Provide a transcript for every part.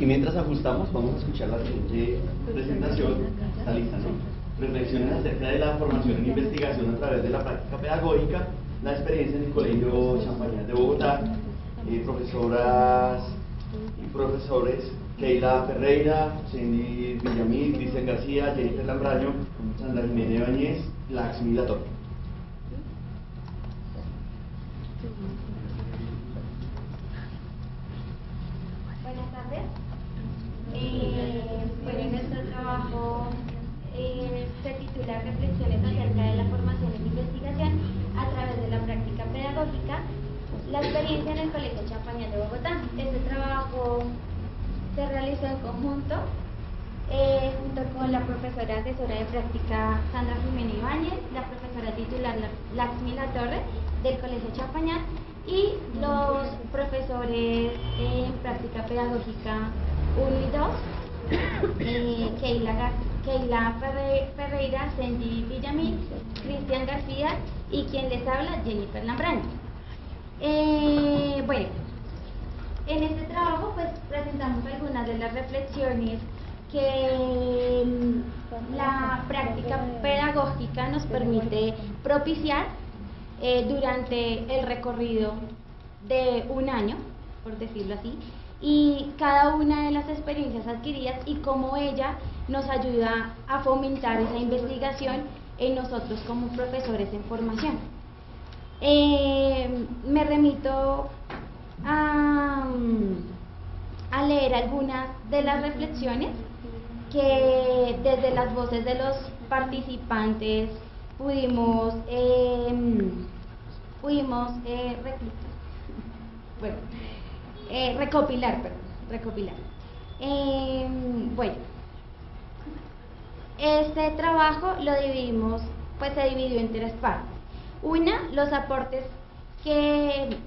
Y mientras ajustamos, vamos a escuchar la siguiente presentación. Está lista, ¿no? Reflexiones acerca de la formación en investigación a través de la práctica pedagógica, la experiencia en el Colegio Champañat de Bogotá, profesoras y profesores Keila Ferreira, Cindy Villamil, Cristian García, Jennifer Lambraño, Sandra Jiménez Ibáñez, Laxmi Latorre. Buenas tardes. Bueno, nuestro trabajo se titula Reflexiones acerca de la formación en investigación a través de la práctica pedagógica, la experiencia en el Colegio Champañat de Bogotá. Este trabajo se realizó en conjunto junto con la profesora asesora de práctica Sandra Jiménez Ibáñez, la profesora titular Laxmi Latorre del Colegio Champañat y los profesores en práctica pedagógica 1 y 2, Keila Ferreira, Cindy Villamil, Cristian García y quien les habla, Jennifer Lambraño. Bueno, en este trabajo pues presentamos algunas de las reflexiones que la práctica pedagógica nos permite propiciar durante el recorrido de un año, por decirlo así, y cada una de las experiencias adquiridas y cómo ella nos ayuda a fomentar esa investigación en nosotros como profesores en formación. Me remito a leer algunas de las reflexiones que desde las voces de los participantes pudimos recopilar. Bueno, este trabajo lo dividimos, pues se dividió en 3 partes. Una, los aportes que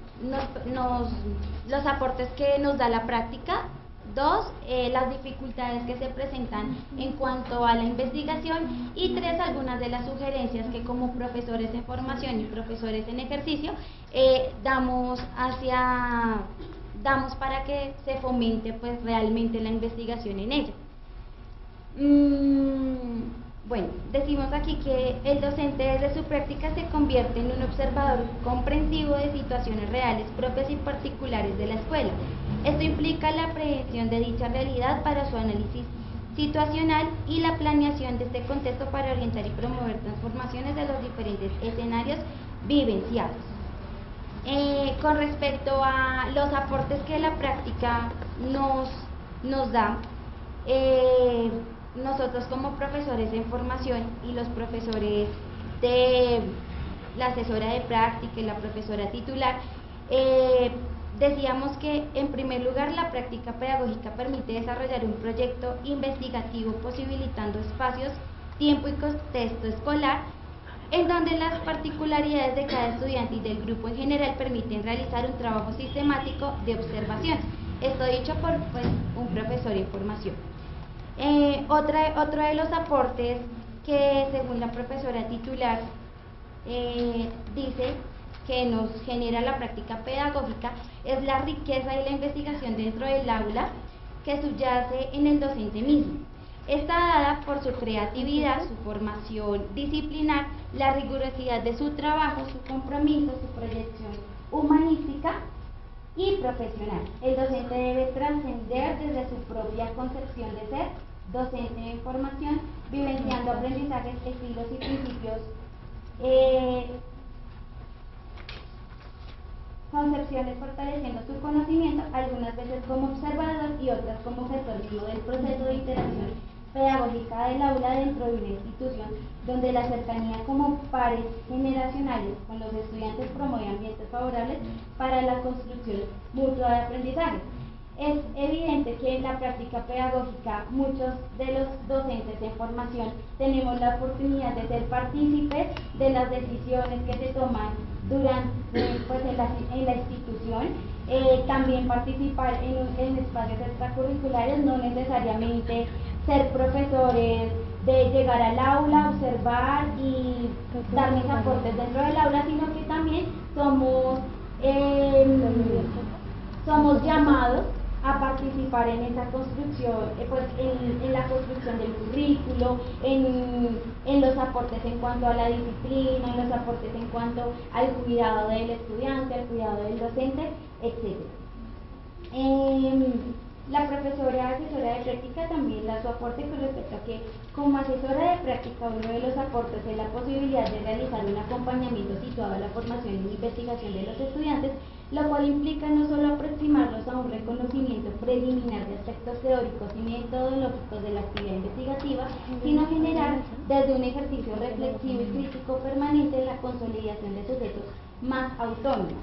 nos da la práctica. 2, las dificultades que se presentan en cuanto a la investigación. Y 3, algunas de las sugerencias que como profesores en formación y profesores en ejercicio damos para que se fomente pues realmente la investigación en ella. Bueno, decimos aquí que el docente desde su práctica se convierte en un observador comprensivo de situaciones reales propias y particulares de la escuela. Esto implica la aprehensión de dicha realidad para su análisis situacional y la planeación de este contexto para orientar y promover transformaciones de los diferentes escenarios vivenciados. Con respecto a los aportes que la práctica nos da, nosotros como profesores en formación y los profesores de la asesora de práctica y la profesora titular, decíamos que en primer lugar la práctica pedagógica permite desarrollar un proyecto investigativo posibilitando espacios, tiempo y contexto escolar en donde las particularidades de cada estudiante y del grupo en general permiten realizar un trabajo sistemático de observación. Esto dicho por un profesor en formación. Otro de los aportes que según la profesora titular dice que nos genera la práctica pedagógica es la riqueza y la investigación dentro del aula que subyace en el docente mismo. Está dada por su creatividad, su formación disciplinar, la rigurosidad de su trabajo, su compromiso, su proyección humanística y profesional. El docente debe trascender desde su propia concepción de ser docente en formación, vivenciando aprendizajes, estilos y principios, concepciones fortaleciendo su conocimiento, algunas veces como observador y otras como gestor vivo del proceso de interacción pedagógica del aula dentro de una institución donde la cercanía como pares generacionales con los estudiantes promueve ambientes favorables para la construcción mutua de aprendizaje. Es evidente que en la práctica pedagógica muchos de los docentes en formación tenemos la oportunidad de ser partícipes de las decisiones que se toman durante, pues, en la institución, también participar en espacios extracurriculares, no necesariamente ser profesores de llegar al aula, observar y dar mis aportes dentro del aula, sino que también somos llamados a participar en esa construcción, pues en la construcción del currículo, en los aportes en cuanto a la disciplina, en los aportes en cuanto al cuidado del estudiante, al cuidado del docente, etc. La profesora asesora de práctica también da su aporte con respecto a que, como asesora de práctica, uno de los aportes es la posibilidad de realizar un acompañamiento situado a la formación e investigación de los estudiantes, lo cual implica no solo aproximarlos a un reconocimiento preliminar de aspectos teóricos y metodológicos de la actividad investigativa, sino generar desde un ejercicio reflexivo y crítico permanente la consolidación de sujetos más autónomos,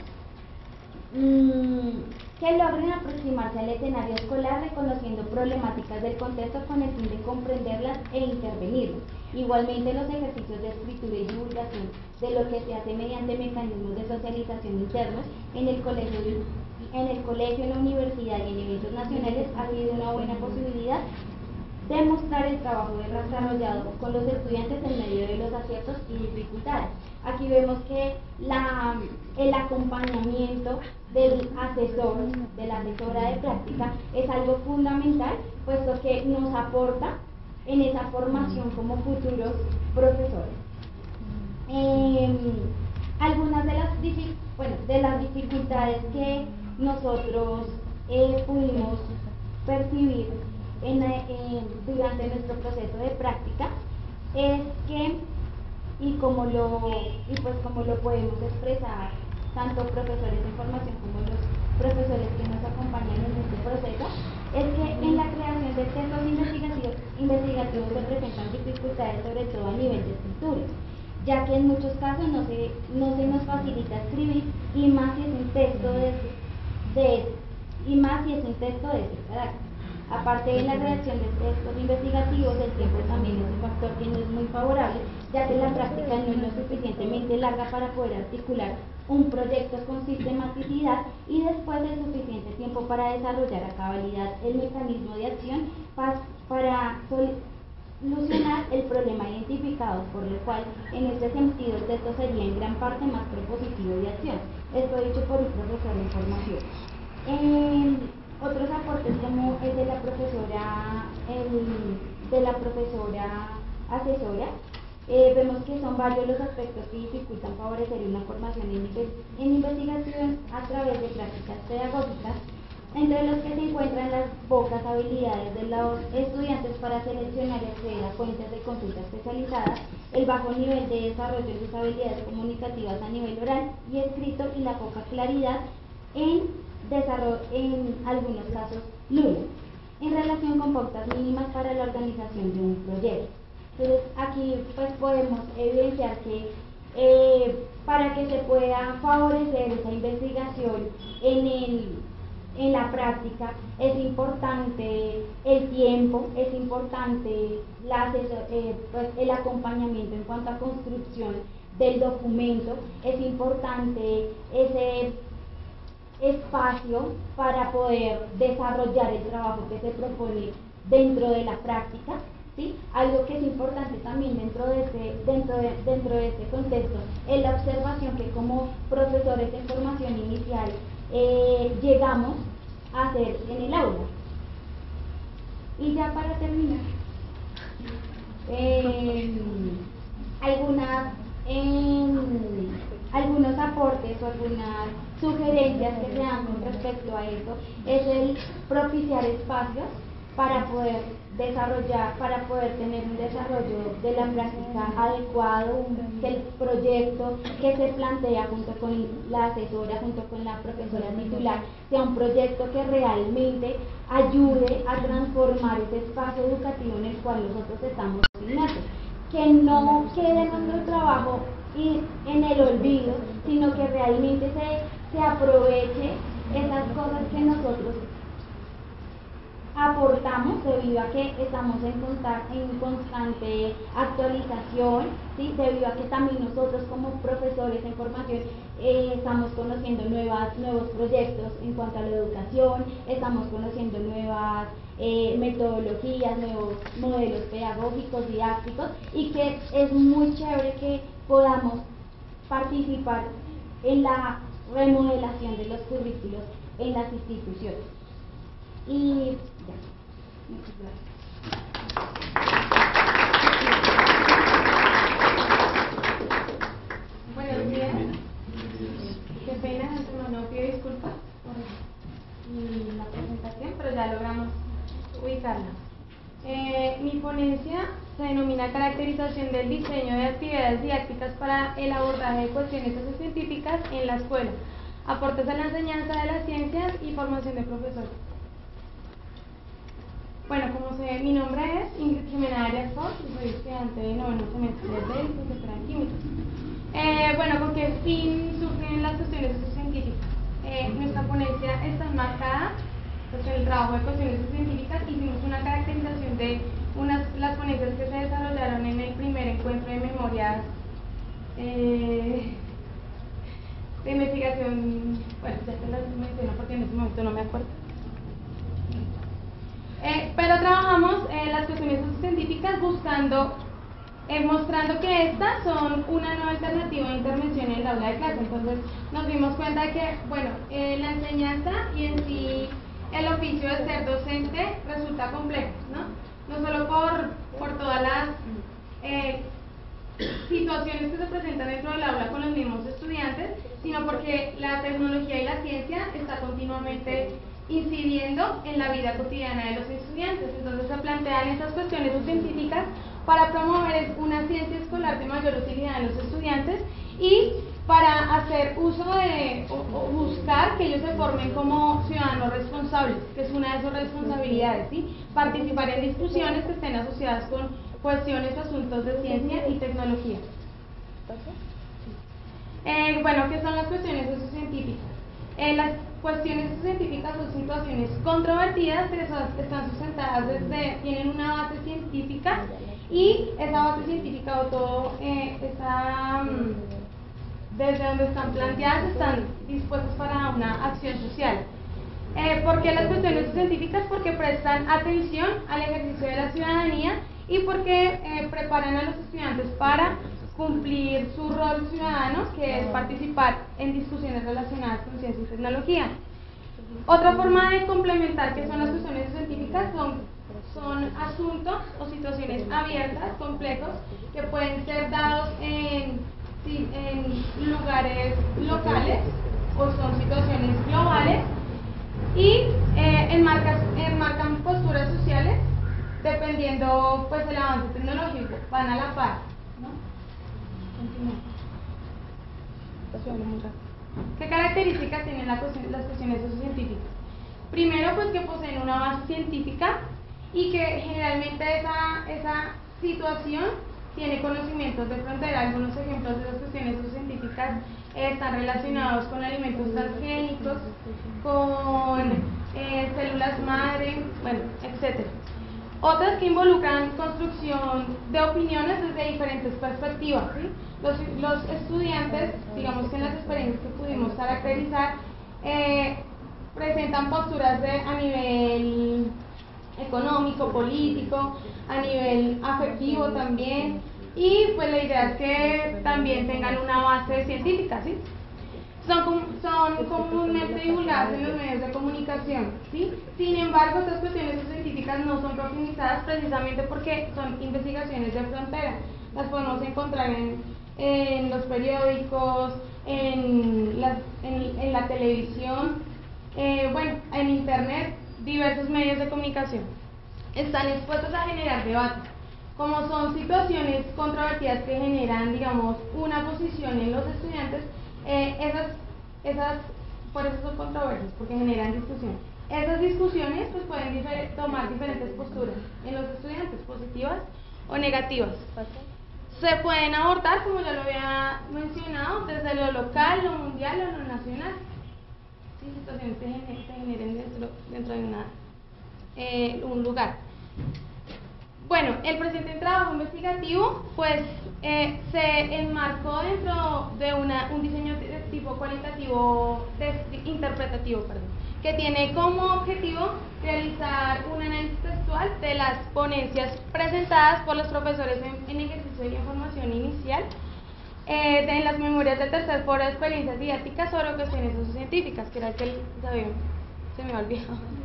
que logren aproximarse al escenario escolar reconociendo problemáticas del contexto con el fin de comprenderlas e intervenirlas. Igualmente, los ejercicios de escritura y divulgación de lo que se hace mediante mecanismos de socialización internos en el colegio, en la universidad y en eventos nacionales ha sido una buena posibilidad de mostrar el trabajo desarrollado con los estudiantes en medio de los aciertos y dificultades. Aquí vemos que el acompañamiento del asesor, de la asesora de práctica, es algo fundamental, puesto que nos aporta en esa formación como futuros profesores. Algunas de las dificultades que nosotros pudimos percibir durante nuestro proceso de práctica es que, como lo podemos expresar tanto profesores en formación como los profesores que nos acompañan en este proceso, es que en la creación de textos investigativos se presentan dificultades, sobre todo a nivel de escritura, ya que en muchos casos no se nos facilita escribir, y más si es un texto de ese carácter. Aparte de la redacción de textos investigativos, el tiempo también es un factor que no es muy favorable, ya que la práctica no es lo suficientemente larga para poder articular un proyecto con sistematicidad, y después el suficiente tiempo para desarrollar a cabalidad el mecanismo de acción para solucionar el problema identificado, por lo cual en este sentido el texto sería en gran parte más propositivo de acción. Esto dicho por un profesor de formación. Otros aportes, como el de la profesora asesora, vemos que son varios los aspectos que dificultan favorecer una formación en investigación a través de prácticas pedagógicas, entre los que se encuentran las pocas habilidades de los estudiantes para seleccionar y acceder a fuentes de consulta especializadas, el bajo nivel de desarrollo de sus habilidades comunicativas a nivel oral y escrito, y la poca claridad en algunos casos nula, en relación con pautas mínimas para la organización de un proyecto. Entonces, aquí pues podemos evidenciar que para que se pueda favorecer esa investigación en la práctica, es importante el tiempo, es importante el acompañamiento en cuanto a construcción del documento, es importante ese espacio para poder desarrollar el trabajo que se propone dentro de la práctica, ¿sí? Algo que es importante también dentro de este contexto es la observación que como profesores en formación inicial llegamos a hacer en el aula. Y ya para terminar, algunos aportes o algunas sugerencias que se dan con respecto a eso es el propiciar espacios para poder tener un desarrollo de la práctica adecuado, que el proyecto que se plantea junto con la asesora, junto con la profesora titular, sea un proyecto que realmente ayude a transformar ese espacio educativo en el cual nosotros estamos inmersos, que no quede nuestro trabajo en el olvido, sino que realmente se aproveche esas cosas que nosotros aportamos, debido a que estamos en constante actualización, ¿sí? Debido a que también nosotros como profesores en formación estamos conociendo nuevos proyectos en cuanto a la educación, estamos conociendo nuevas metodologías, nuevos modelos pedagógicos, didácticos, y que es muy chévere que podamos participar en la remodelación de los currículos en las instituciones. Y ya, muchas gracias. Buenos días. Qué pena, no pido disculpas por la presentación, pero ya logramos ubicarla. Mi ponencia se denomina Caracterización del diseño de actividades didácticas para el abordaje de cuestiones sociocientíficas en la escuela, aportes a la enseñanza de las ciencias y formación de profesores. Bueno, mi nombre es Ingrid Jimena Arias Ford, soy estudiante de noveno semestre de licenciatura en química. Bueno, ¿con qué fin surgen las cuestiones sociocientíficas? Nuestra ponencia está enmarcada en el trabajo de cuestiones sociocientíficas. Hicimos una caracterización de las ponencias que se desarrollaron en el primer encuentro de memorias de investigación. Bueno, ya te las menciono porque en este momento no me acuerdo. Pero trabajamos las cuestiones sociocientíficas mostrando que estas son una nueva alternativa de intervención en el aula de clase. Entonces nos dimos cuenta de que, bueno, la enseñanza y en sí el oficio de ser docente resulta complejo, ¿no? No solo por todas las situaciones que se presentan dentro del aula con los mismos estudiantes, sino porque la tecnología y la ciencia está continuamente incidiendo en la vida cotidiana de los estudiantes. Entonces se plantean estas cuestiones científicas para promover una ciencia escolar de mayor utilidad en los estudiantes y para hacer uso de o buscar que ellos se formen como ciudadanos responsables, que es una de sus responsabilidades, ¿sí? Participar en discusiones que estén asociadas con cuestiones o asuntos de ciencia y tecnología. Bueno, ¿qué son las cuestiones sociocientíficas? Las cuestiones científicas son situaciones controvertidas que están sustentadas tienen una base científica y esa base científica o todo desde donde están planteadas están dispuestas para una acción social. ¿Por qué las cuestiones científicas? Porque prestan atención al ejercicio de la ciudadanía y porque preparan a los estudiantes para cumplir su rol ciudadano, que es participar en discusiones relacionadas con ciencia y tecnología. Otra forma de complementar que son las cuestiones científicas son asuntos o situaciones abiertas, complejos, que pueden ser dados en lugares locales o son situaciones globales y enmarcan posturas sociales dependiendo pues del avance tecnológico, van a la par, ¿no? ¿Qué características tienen las cuestiones sociocientíficas? Primero, pues que poseen una base científica y que generalmente esa situación tiene conocimientos de frontera. Algunos ejemplos de las cuestiones sociocientíficas están relacionados con alimentos transgénicos, con células madre, bueno, etc. Otras que involucran construcción de opiniones desde diferentes perspectivas, ¿sí? Los estudiantes, digamos que en las experiencias que pudimos caracterizar, presentan posturas a nivel económico, político, a nivel afectivo también, y pues la idea es que también tengan una base científica, ¿sí? Son comúnmente divulgadas en los medios de comunicación, ¿sí? Sin embargo, estas cuestiones científicas no son profundizadas precisamente porque son investigaciones de frontera. Las podemos encontrar en los periódicos, en la televisión, bueno, en internet, diversos medios de comunicación. Están expuestos a generar debate. Como son situaciones controvertidas que generan, digamos, una posición en los estudiantes, por eso son controversias, porque generan discusión. Esas discusiones pues pueden tomar diferentes posturas en los estudiantes, positivas o negativas. Se pueden abordar, como ya lo había mencionado, desde lo local, lo mundial o lo nacional. ¿Sí? Situaciones que se generen dentro de un lugar. Bueno, el presente trabajo investigativo pues se enmarcó dentro de un diseño de tipo cualitativo, interpretativo, que tiene como objetivo realizar un análisis textual de las ponencias presentadas por los profesores en ejercicio de información inicial en las memorias del tercer foro de experiencias didácticas sobre cuestiones sociocientíficas, que era el que se me había olvidado.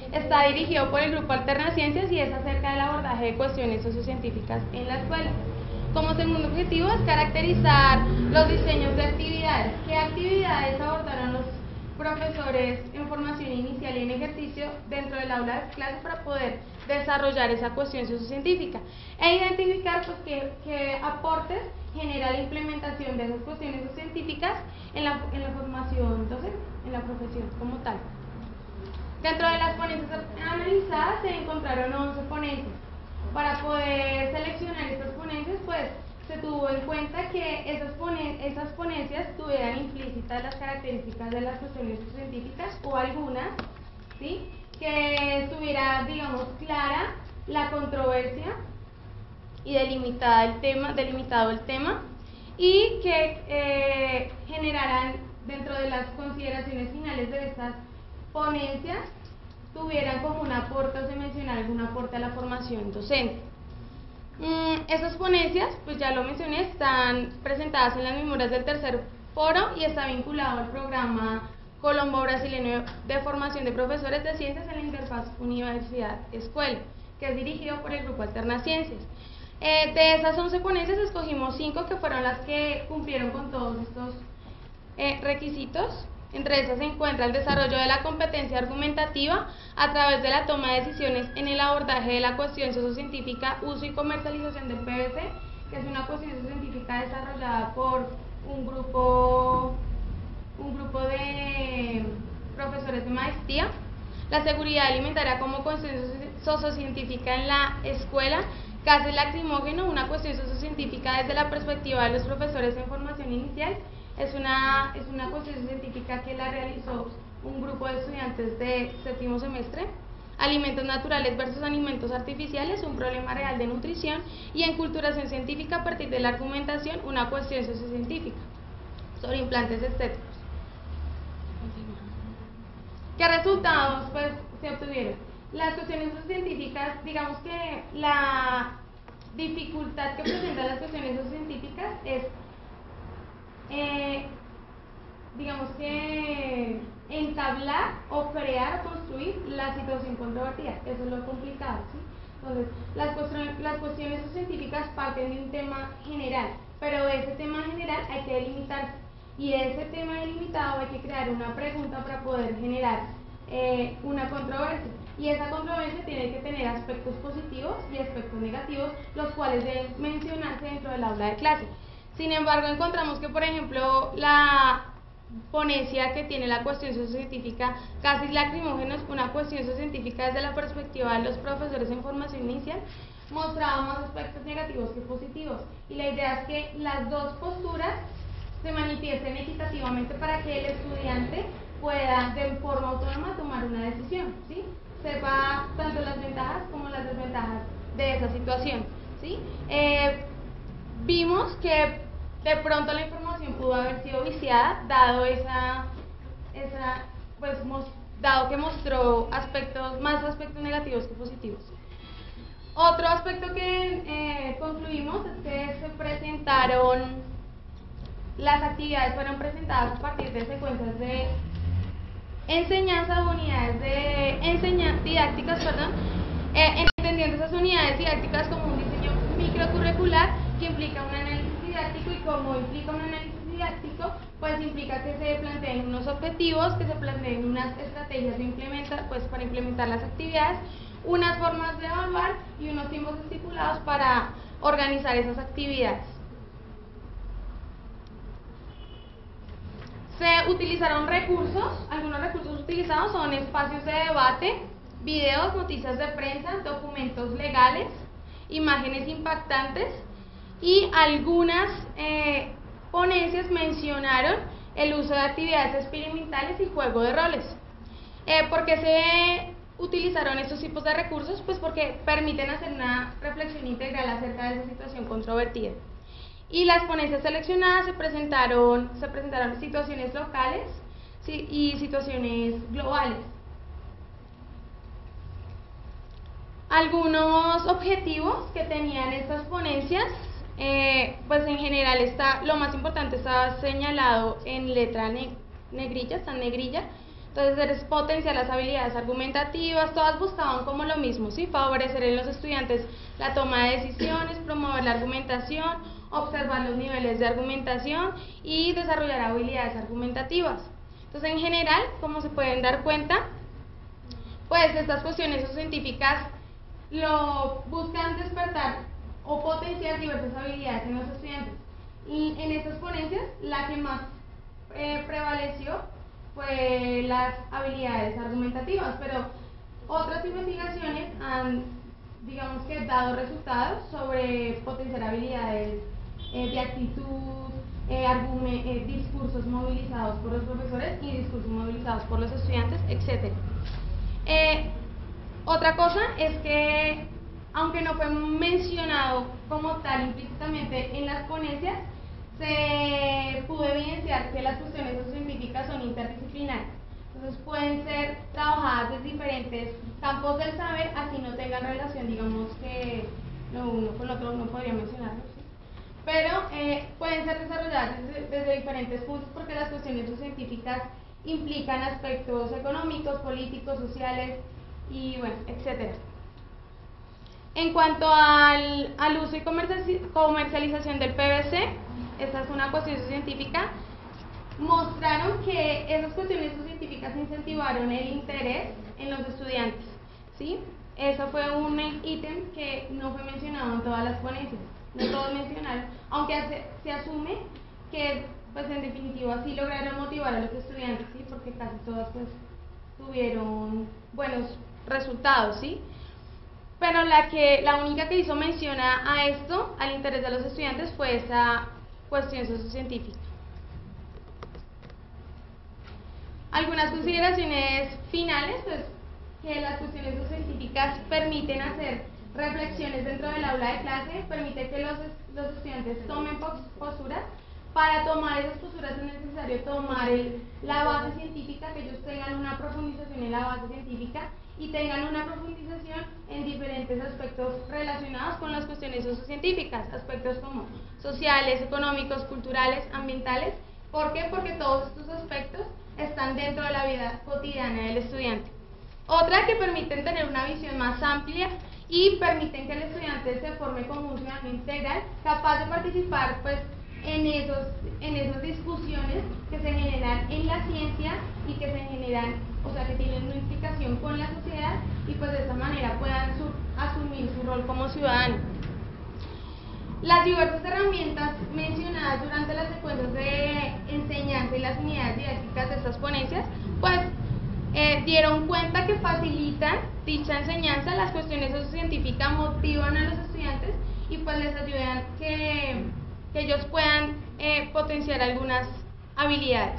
Está dirigido por el grupo Alternaciencias y es acerca del abordaje de cuestiones sociocientíficas en la escuela. Como segundo objetivo es caracterizar los diseños de actividades. ¿Qué actividades abordaron los profesores en formación inicial y en ejercicio dentro del aula de clase para poder desarrollar esa cuestión sociocientífica? E identificar pues, qué aportes genera la implementación de esas cuestiones sociocientíficas en la formación docente, en la profesión como tal. Dentro de las ponencias analizadas se encontraron 11 ponencias. Para poder seleccionar estas ponencias, pues se tuvo en cuenta que esas ponencias tuvieran implícitas las características de las cuestiones científicas o algunas, ¿sí? Que estuviera, digamos, clara la controversia y delimitado el tema y que generaran dentro de las consideraciones finales de estas ponencias tuvieran como un aporte o se mencionara algún aporte a la formación docente. Esas ponencias, pues ya lo mencioné, están presentadas en las memorias del tercer foro y está vinculado al programa colombo-brasileño de formación de profesores de ciencias en la interfaz universidad-escuela, que es dirigido por el grupo Alternaciencias. De esas 11 ponencias escogimos 5 que fueron las que cumplieron con todos estos requisitos. Entre esas se encuentra el desarrollo de la competencia argumentativa a través de la toma de decisiones en el abordaje de la cuestión sociocientífica, uso y comercialización del PVC, que es una cuestión sociocientífica desarrollada por un grupo de profesores de maestría. La seguridad alimentaria como cuestión sociocientífica en la escuela, gases lacrimógenos, una cuestión sociocientífica desde la perspectiva de los profesores en formación inicial. Es una cuestión científica que la realizó un grupo de estudiantes de séptimo semestre. Alimentos naturales versus alimentos artificiales, un problema real de nutrición. Y enculturación científica a partir de la argumentación, una cuestión sociocientífica sobre implantes estéticos. ¿Qué resultados pues, se obtuvieron? Las cuestiones sociocientíficas, digamos que la dificultad que presentan las cuestiones sociocientíficas es digamos que entablar o crear o construir la situación controvertida. Eso es lo complicado, ¿sí? Entonces, las cuestiones científicas parten de un tema general, pero ese tema general hay que delimitarse y ese tema delimitado hay que crear una pregunta para poder generar una controversia, y esa controversia tiene que tener aspectos positivos y aspectos negativos, los cuales deben mencionarse dentro del aula de clase. Sin embargo, encontramos que, por ejemplo, la ponencia que tiene la cuestión sociocientífica gases lacrimógenos, una cuestión sociocientífica desde la perspectiva de los profesores en formación inicial, mostraba más aspectos negativos que positivos, y la idea es que las dos posturas se manifiesten equitativamente para que el estudiante pueda de forma autónoma tomar una decisión, ¿sí? Sepa tanto las ventajas como las desventajas de esa situación, ¿sí? Vimos que de pronto la información pudo haber sido viciada, dado dado que mostró más aspectos negativos que positivos. Otro aspecto que concluimos es que las actividades fueron presentadas a partir de secuencias de enseñanza, unidades de didácticas, entendiendo esas unidades didácticas como un diseño microcurricular que implica un análisis didáctico, y como implica un análisis didáctico, pues implica que se planteen unos objetivos, que se planteen unas estrategias para implementar las actividades, unas formas de evaluar y unos tiempos estipulados para organizar esas actividades. Se utilizaron recursos. Algunos recursos utilizados son espacios de debate, videos, noticias de prensa, documentos legales, imágenes impactantes, y algunas ponencias mencionaron el uso de actividades experimentales y juego de roles. ¿Por qué se utilizaron estos tipos de recursos? Pues porque permiten hacer una reflexión integral acerca de esa situación controvertida. Y las ponencias seleccionadas se presentaron situaciones locales, ¿sí? Y situaciones globales. Algunos objetivos que tenían estas ponencias, pues en general lo más importante está señalado en letra negrilla, está en negrilla. Entonces es potenciar las habilidades argumentativas, todas buscaban como lo mismo, ¿sí? Favorecer en los estudiantes la toma de decisiones, promover la argumentación, observar los niveles de argumentación y desarrollar habilidades argumentativas. Entonces en general, como se pueden dar cuenta, pues estas cuestiones científicas lo buscan despertar o potenciar diversas habilidades en los estudiantes. Y en estas ponencias, la que más prevaleció fue las habilidades argumentativas, pero otras investigaciones han, digamos que, dado resultados sobre potenciar habilidades de actitud, discursos movilizados por los profesores y discursos movilizados por los estudiantes, etc. Otra cosa es que, aunque no fue mencionado como tal implícitamente en las ponencias, se pudo evidenciar que las cuestiones sociocientíficas son interdisciplinarias. Entonces pueden ser trabajadas desde diferentes campos del saber, así no tengan relación, digamos que lo uno con lo otro uno podría mencionarlo, ¿sí? Pero pueden ser desarrolladas desde diferentes puntos, porque las cuestiones sociocientíficas implican aspectos económicos, políticos, sociales y bueno, etcétera. En cuanto al uso y comercialización del PVC, esta es una cuestión científica, mostraron que esas cuestiones científicas incentivaron el interés en los estudiantes, ¿sí? Eso fue un ítem que no fue mencionado en todas las ponencias, no todos mencionaron, aunque se asume que, pues en definitiva, sí lograron motivar a los estudiantes, ¿sí? Porque casi todas, pues, tuvieron buenos resultados, ¿sí? Pero la única que hizo mención a esto, al interés de los estudiantes, fue esa cuestión sociocientífica. Algunas consideraciones finales, pues, que las cuestiones sociocientíficas permiten hacer reflexiones dentro del aula de clase, permite que los estudiantes tomen posturas. Para tomar esas posturas es necesario tomar la base científica, que ellos tengan una profundización en la base científica y tengan una profundización en diferentes aspectos relacionados con las cuestiones sociocientíficas, aspectos como sociales, económicos, culturales, ambientales. ¿Por qué? Porque todos estos aspectos están dentro de la vida cotidiana del estudiante. Otra, que permiten tener una visión más amplia y permiten que el estudiante se forme como un ciudadano integral, capaz de participar, pues, en esas discusiones que se generan en la ciencia y que se generan, o sea, que tienen una implicación con la sociedad, y pues de esta manera puedan asumir su rol como ciudadano. Las diversas herramientas mencionadas durante las secuencias de enseñanza y las unidades didácticas de estas ponencias, pues dieron cuenta que facilitan dicha enseñanza. Las cuestiones sociocientíficas motivan a los estudiantes y pues les ayudan que ellos puedan potenciar algunas habilidades.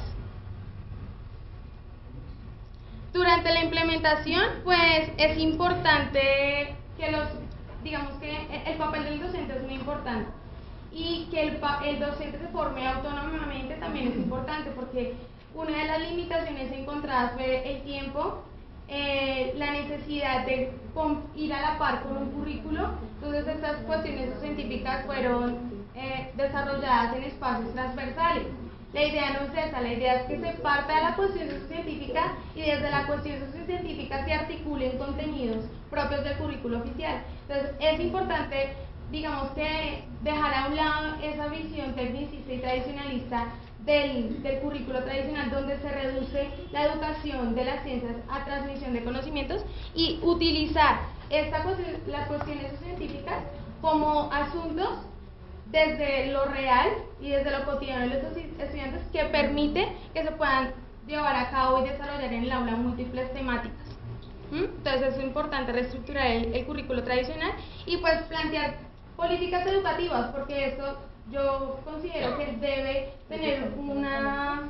Durante la implementación, pues es importante que digamos que el papel del docente es muy importante, y que el docente se forme autónomamente también es importante, porque una de las limitaciones encontradas fue el tiempo, la necesidad de ir a la par con un currículo. Entonces estas cuestiones científicas fueron desarrolladas en espacios transversales. La idea no es esa, la idea es que se parta de la cuestión sociocientífica y desde la cuestión sociocientífica se articulen contenidos propios del currículo oficial. Entonces es importante, digamos, que dejar a un lado esa visión tecnicista y tradicionalista del currículo tradicional, donde se reduce la educación de las ciencias a transmisión de conocimientos, y utilizar las cuestiones científicas como asuntos desde lo real y desde lo cotidiano de los estudiantes, que permite que se puedan llevar a cabo y desarrollar en el aula múltiples temáticas. Entonces es importante reestructurar el currículo tradicional y pues plantear políticas educativas, porque esto yo considero que debe tener una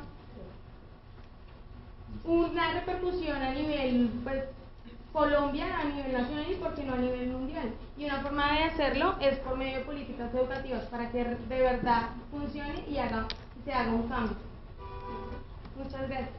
repercusión a nivel, pues, Colombia, a nivel nacional, y por qué no a nivel mundial. Y una forma de hacerlo es por medio de políticas educativas, para que de verdad funcione y se haga un cambio. Muchas gracias.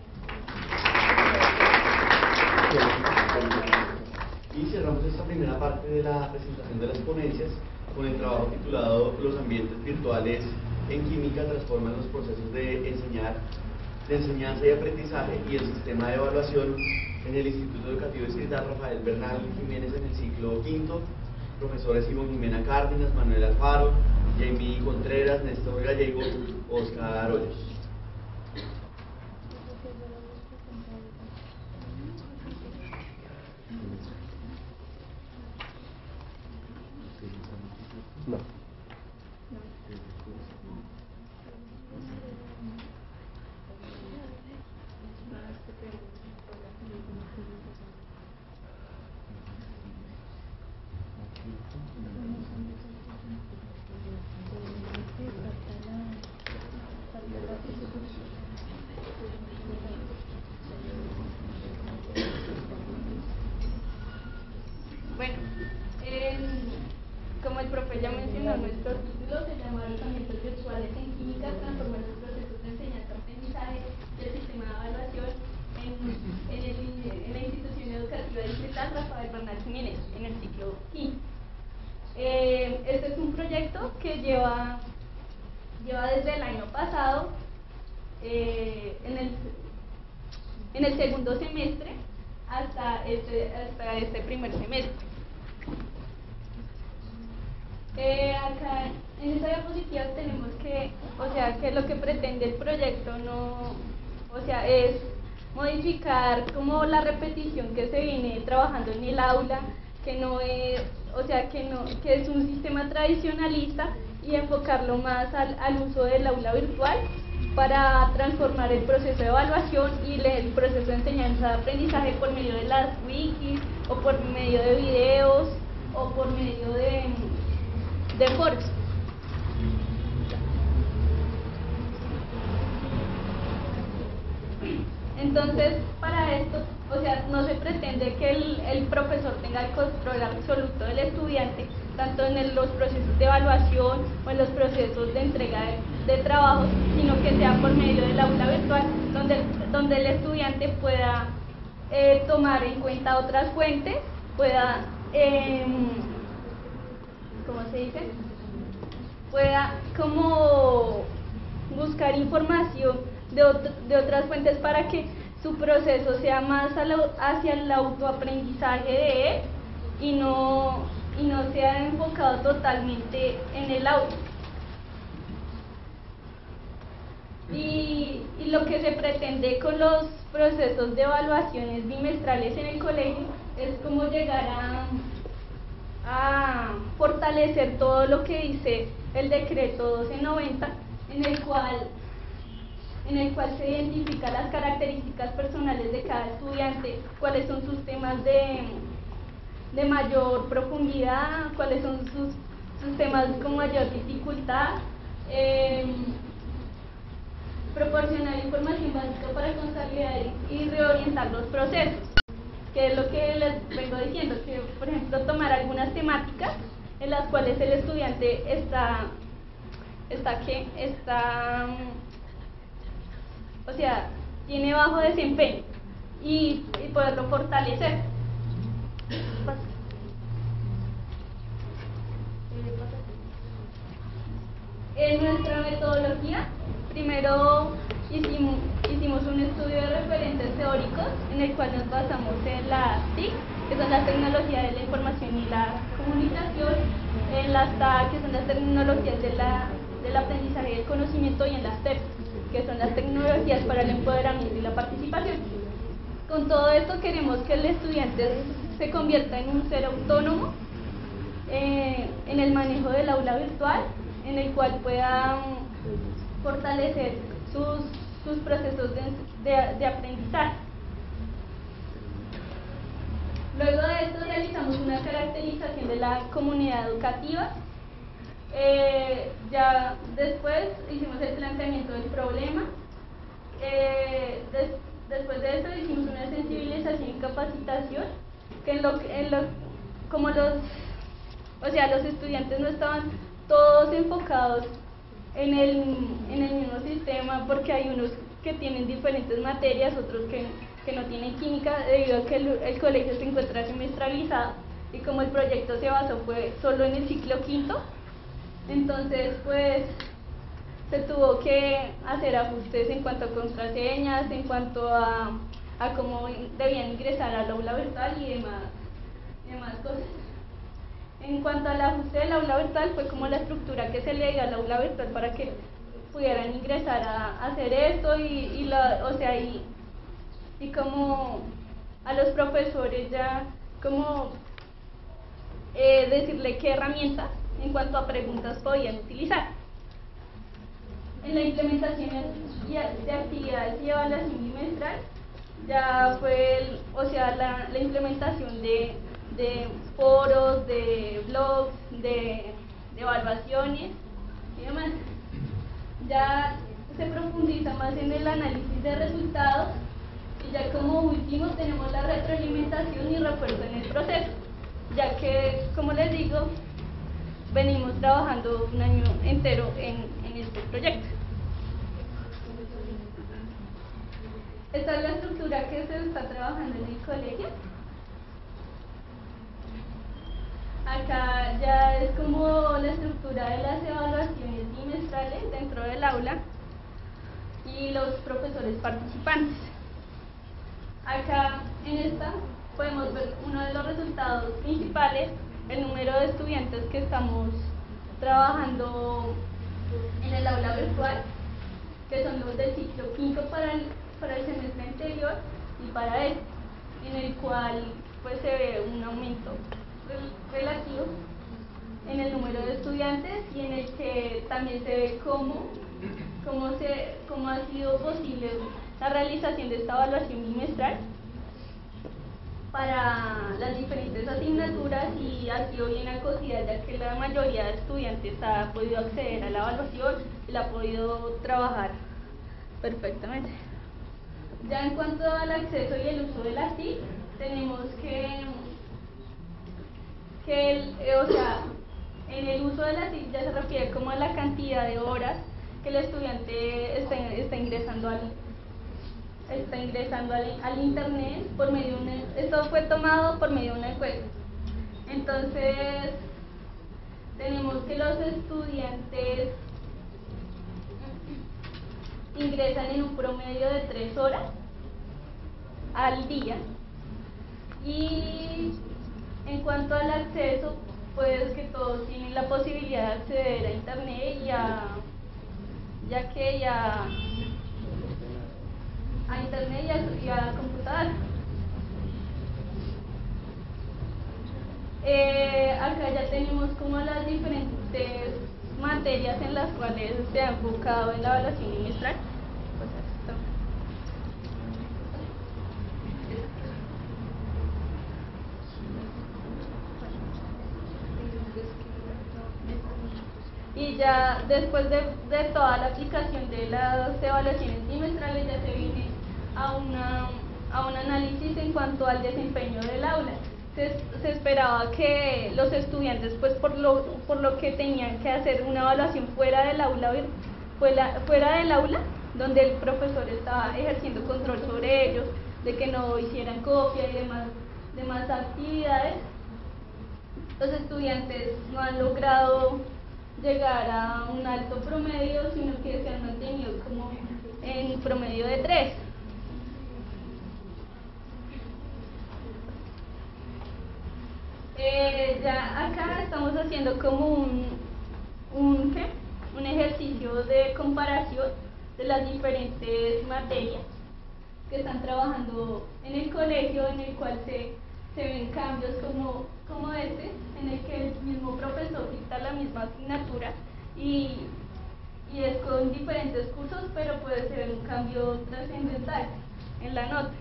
Y cerramos esta primera parte de la presentación de las ponencias con el trabajo titulado "Los ambientes virtuales en química transforman los procesos de enseñar de Enseñanza y Aprendizaje y el Sistema de Evaluación en el Instituto Educativo Distrital Rafael Bernal Jiménez en el ciclo quinto. Profesores Simón Jimena Cárdenas, Manuel Alfaro, Jamie Contreras, Néstor Gallego, Oscar Hoyos. No. Bueno, como el profe ya mencionó, nuestro título se llama Alojamientos Virtuales en Química, transformar los procesos de enseñanza-aprendizaje del sistema de evaluación en la institución educativa distrital Rafael Bernal Jiménez, en el ciclo quinto. Este es un proyecto que lleva desde el año pasado, en el segundo semestre, hasta este primer semestre. Acá en esta diapositiva tenemos que lo que pretende el proyecto es modificar como la repetición que se viene trabajando en el aula, que es un sistema tradicionalista, y enfocarlo más al uso del aula virtual para transformar el proceso de evaluación y el proceso de enseñanza-aprendizaje por medio de las wikis, o por medio de videos, o por medio de foros. Entonces, para esto, no se pretende que el profesor tenga el control absoluto del estudiante, tanto en los procesos de evaluación o en los procesos de entrega de trabajos, sino que sea por medio del aula virtual, donde el estudiante pueda tomar en cuenta otras fuentes, pueda, pueda como buscar información de otras fuentes para que su proceso sea más hacia el autoaprendizaje de él y no sea enfocado totalmente en el aula. Y lo que se pretende con los procesos de evaluaciones bimestrales en el colegio es como llegar a fortalecer todo lo que dice el decreto 1290, en el cual se identifican las características personales de cada estudiante, cuáles son sus temas de mayor profundidad, cuáles son sus temas con mayor dificultad, proporcionar información básica para consolidar y reorientar los procesos, que es lo que les vengo diciendo, que por ejemplo tomar algunas temáticas en las cuales el estudiante tiene bajo desempeño y poderlo fortalecer. En nuestra metodología, primero hicimos un estudio de referentes teóricos en el cual nos basamos en las TIC, que son las tecnologías de la información y la comunicación, en las TAC, que son las tecnologías del aprendizaje y del conocimiento, y en las TEP, que son las tecnologías para el empoderamiento y la participación. Con todo esto queremos que el estudiante se convierta en un ser autónomo en el manejo del aula virtual, en el cual pueda fortalecer sus procesos de aprendizaje. Luego de esto realizamos una caracterización de la comunidad educativa. Ya después hicimos el planteamiento del problema. Después de eso hicimos una sensibilización y capacitación, que como los estudiantes no estaban todos enfocados en el mismo sistema, porque hay unos que tienen diferentes materias, otros que no tienen química, debido a que el colegio se encuentra semestralizado, y como el proyecto se basó fue solo en el ciclo quinto, entonces pues se tuvo que hacer ajustes en cuanto a contraseñas, en cuanto a cómo debían ingresar al aula virtual y demás cosas. En cuanto al ajuste del aula virtual, fue como la estructura que se le dio al aula virtual para que pudieran ingresar a hacer esto y como a los profesores ya como decirle qué herramientas en cuanto a preguntas podían utilizar. En la implementación de actividades y evaluación bimestral ya fue la implementación de foros, de blogs, de evaluaciones y demás. Ya se profundiza más en el análisis de resultados y ya como último tenemos la retroalimentación y refuerzo en el proceso, ya que, como les digo, venimos trabajando un año entero en este proyecto. Esta es la estructura que se está trabajando en el colegio. Acá ya es como la estructura de las evaluaciones bimestrales dentro del aula y los profesores participantes. Acá en esta podemos ver uno de los resultados principales, el número de estudiantes que estamos trabajando en el aula virtual, que son los del ciclo quinto para el semestre anterior y para este, en el cual pues se ve un aumento relativo en el número de estudiantes y en el que también se ve cómo ha sido posible la realización de esta evaluación bimestral para las diferentes asignaturas y ha sido bien acogida, ya que la mayoría de estudiantes ha podido acceder a la evaluación y la ha podido trabajar perfectamente. Ya en cuanto al acceso y el uso de las TIC, tenemos en el uso de las TIC ya se refiere como a la cantidad de horas que el estudiante está ingresando al internet por medio de esto fue tomado por medio de una encuesta. Entonces tenemos que los estudiantes ingresan en un promedio de 3 horas al día. Y en cuanto al acceso, pues que todos tienen la posibilidad de acceder a internet y a internet y a computadora. Acá ya tenemos como las diferentes materias en las cuales se ha enfocado en la evaluación bimestral. Pues esto. Y ya después de toda la aplicación de las evaluaciones bimestrales ya se viene a un análisis en cuanto al desempeño del aula. Se esperaba que los estudiantes, pues por lo que tenían que hacer una evaluación fuera del aula, donde el profesor estaba ejerciendo control sobre ellos, de que no hicieran copia y demás actividades, los estudiantes no han logrado llegar a un alto promedio, sino que se han mantenido como en promedio de 3. Ya acá estamos haciendo como un ejercicio de comparación de las diferentes materias que están trabajando en el colegio, en el cual se ven cambios como este, en el que el mismo profesor dicta la misma asignatura y es con diferentes cursos, pero puede ser un cambio trascendental en la nota.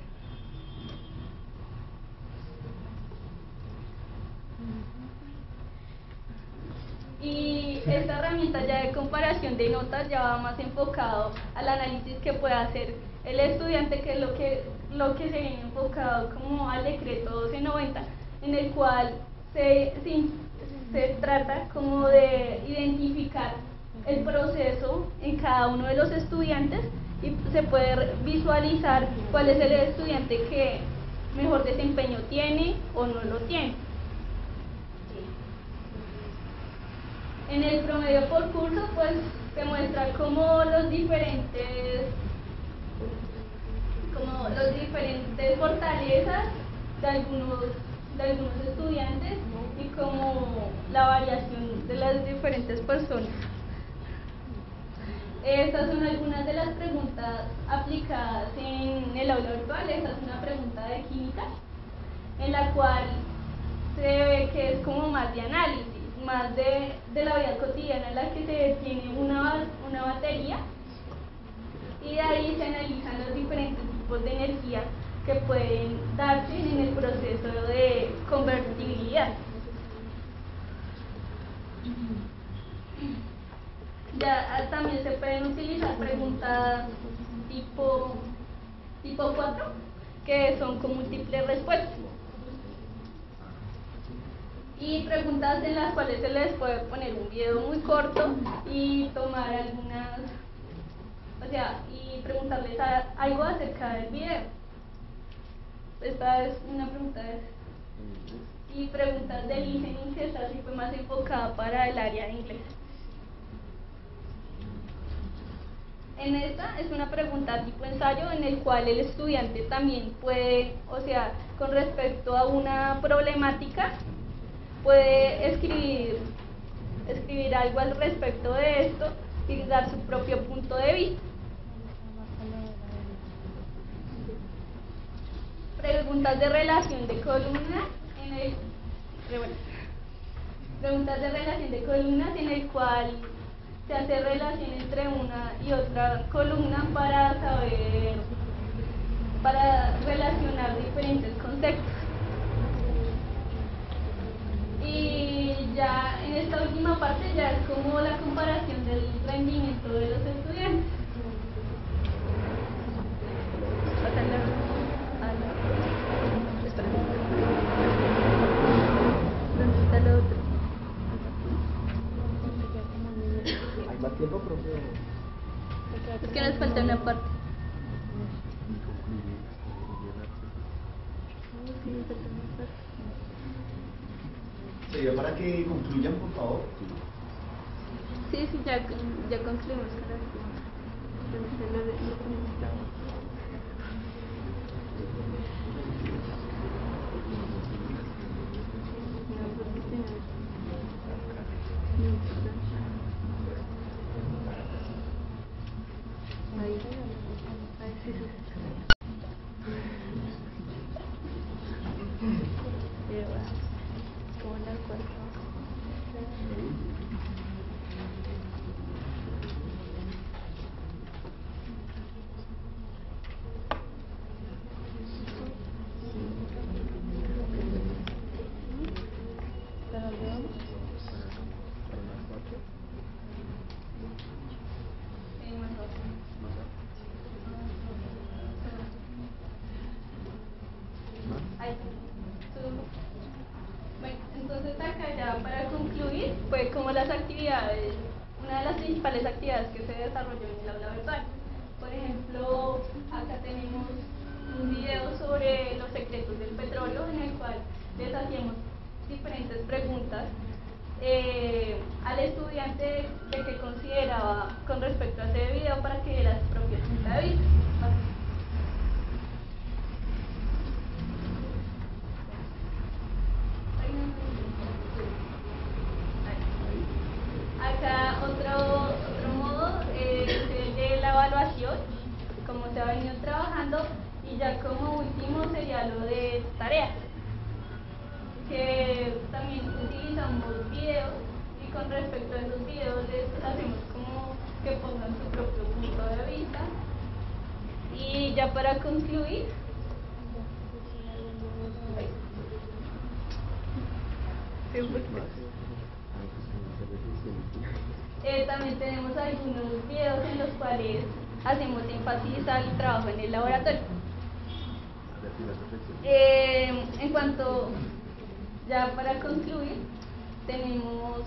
Y esta herramienta ya de comparación de notas ya va más enfocado al análisis que puede hacer el estudiante, que es lo que se viene enfocado como al decreto 1290, en el cual se trata como de identificar el proceso en cada uno de los estudiantes y se puede visualizar cuál es el estudiante que mejor desempeño tiene o no lo tiene. En el promedio por curso, pues se muestra como los diferentes fortalezas de algunos estudiantes y como la variación de las diferentes personas. Estas son algunas de las preguntas aplicadas en el aula virtual. Esta es una pregunta de química, en la cual se ve que es como más de análisis, más de la vida cotidiana en la que se tiene una batería, y de ahí se analizan los diferentes tipos de energía que pueden darse en el proceso de convertibilidad. Ya también se pueden utilizar preguntas tipo 4, que son con múltiples respuestas. Y preguntas en las cuales se les puede poner un video muy corto y tomar algunas, y preguntarles algo acerca del video. Esta es una pregunta y preguntas de listening, que esta sí fue más enfocada para el área de inglés. En esta es una pregunta tipo ensayo, en el cual el estudiante también puede, con respecto a una problemática, puede escribir algo al respecto de esto y dar su propio punto de vista. Preguntas de relación de columnas en el cual se hace relación entre una y otra columna para relacionar diferentes conceptos. Y ya en esta última parte ya es como la comparación del rendimiento de los estudiantes. ¿Dónde está lo otro? ¿Hay más tiempo, profe? Es que nos falta una parte. Sería para que concluyan, por favor. Sí, ya concluimos. Bueno, entonces acá ya para concluir, fue como las actividades, una de las principales actividades que se desarrolló en el aula virtual. Por ejemplo, acá tenemos un video sobre los secretos del petróleo, en el cual les hacíamos diferentes preguntas al estudiante de qué consideraba con respecto a ese video, para que diera su propio punto de vista. Acá otro modo es el de la evaluación, como se ha venido trabajando, y ya como último sería lo de tareas, que también utilizamos videos, y con respecto a esos videos les hacemos como que pongan su propio punto de vista. Y ya para concluir, también tenemos algunos videos en los cuales hacemos énfasis al trabajo en el laboratorio. En cuanto, ya para concluir, tenemos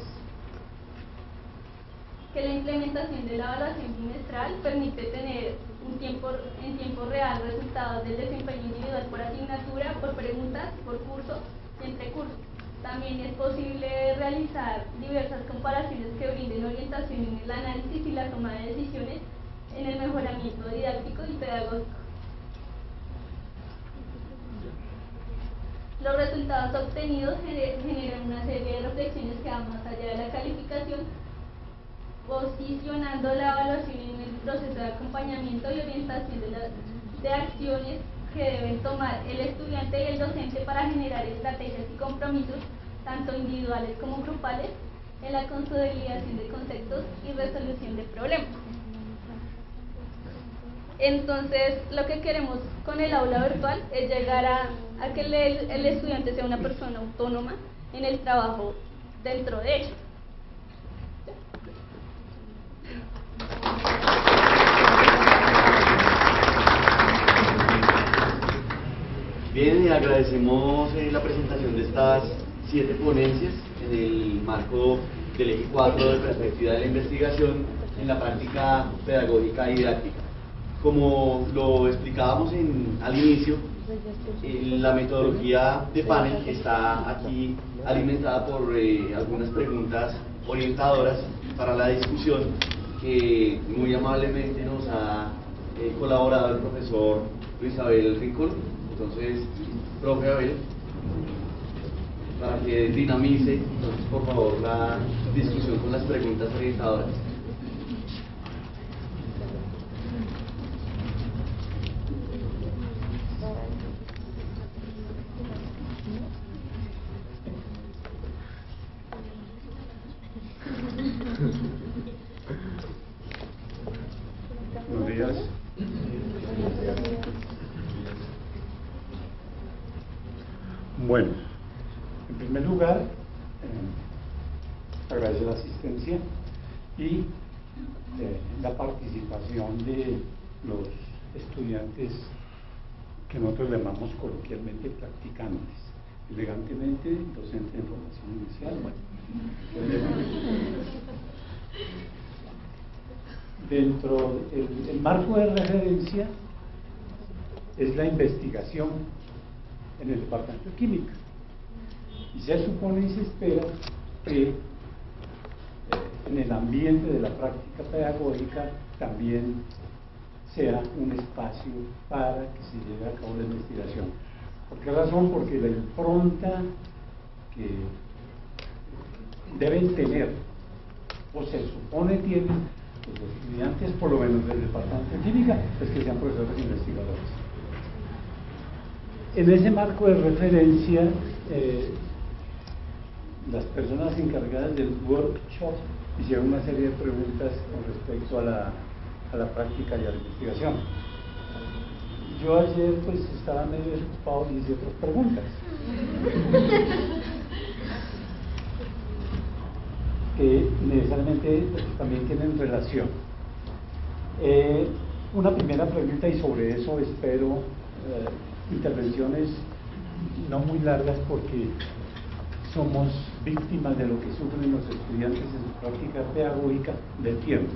que la implementación de la evaluación bimestral permite tener en tiempo real resultados del desempeño individual por asignatura, por preguntas, por curso y entre cursos. También es posible realizar diversas comparaciones que brinden orientación en el análisis y la toma de decisiones en el mejoramiento didáctico y pedagógico. Los resultados obtenidos generan una serie de reflexiones que van más allá de la calificación, posicionando la evaluación en el proceso de acompañamiento y orientación de acciones que deben tomar el estudiante y el docente para generar estrategias y compromisos, tanto individuales como grupales, en la consolidación de conceptos y resolución de problemas. Entonces, lo que queremos con el aula virtual es llegar a que el estudiante sea una persona autónoma en el trabajo dentro de ella. Bien, y agradecemos la presentación de estas 7 ponencias en el marco del eje 4 de perspectiva de la investigación en la práctica pedagógica y didáctica. Como lo explicábamos al inicio, la metodología de panel está aquí alimentada por algunas preguntas orientadoras para la discusión que muy amablemente nos ha colaborado el profesor Luis Abel Rincón. Entonces, profe Abel, para que dinamice, entonces, por favor, la discusión con las preguntas orientadoras. Buenos días. Bueno, en primer lugar, agradecer la asistencia y la participación de los estudiantes que nosotros llamamos coloquialmente practicantes, elegantemente docente de formación inicial. Dentro del marco de referencia es la investigación en el departamento de química, y se supone y se espera que en el ambiente de la práctica pedagógica también sea un espacio para que se lleve a cabo la investigación. ¿Por qué razón? Porque la impronta que deben tener, o se supone tienen los estudiantes, por lo menos del departamento de química, es que sean profesores investigadores. En ese marco de referencia, las personas encargadas del workshop hicieron una serie de preguntas con respecto a la práctica y a la investigación. Yo ayer pues estaba medio desocupado y hice otras preguntas que necesariamente también tienen relación. Una primera pregunta, y sobre eso espero intervenciones no muy largas, porque somos víctimas de lo que sufren los estudiantes en su práctica pedagógica del tiempo.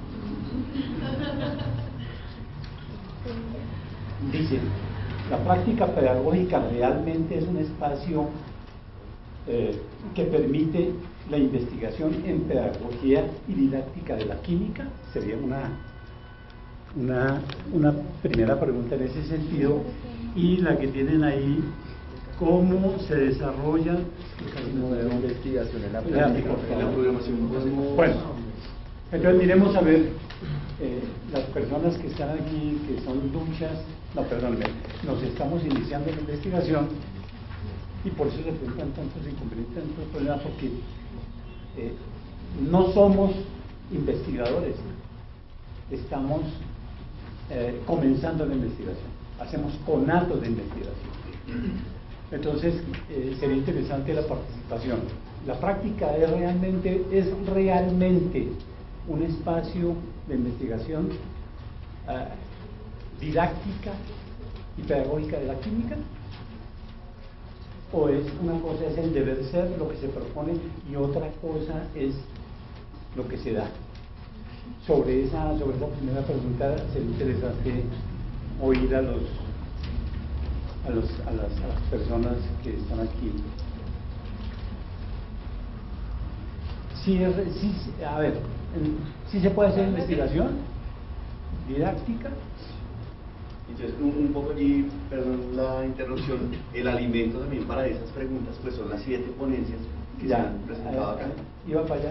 Dice, la práctica pedagógica realmente es un espacio que permite la investigación en pedagogía y didáctica de la química. Sería una primera pregunta en ese sentido. Y la que tienen ahí, ¿cómo se desarrolla el modelo de investigación en la programación? Bueno, entonces miremos a ver las personas que están aquí, que son duchas, no, perdónenme, nos estamos iniciando la investigación, y por eso se presentan tantos inconvenientes, tantos problemas, porque no somos investigadores, estamos comenzando la investigación, hacemos conatos de investigación. Entonces sería interesante la participación. La práctica es realmente un espacio de investigación didáctica y pedagógica de la química, o es una cosa es el deber ser, lo que se propone, y otra cosa es lo que se da. Sobre esa primera pregunta sería interesante oír a las personas que están aquí. Sí, a ver, sí se puede hacer investigación didáctica. Entonces, un poco allí, perdón la interrupción, el alimento también para esas preguntas, pues son las 7 ponencias que se han presentado acá. Iba para allá.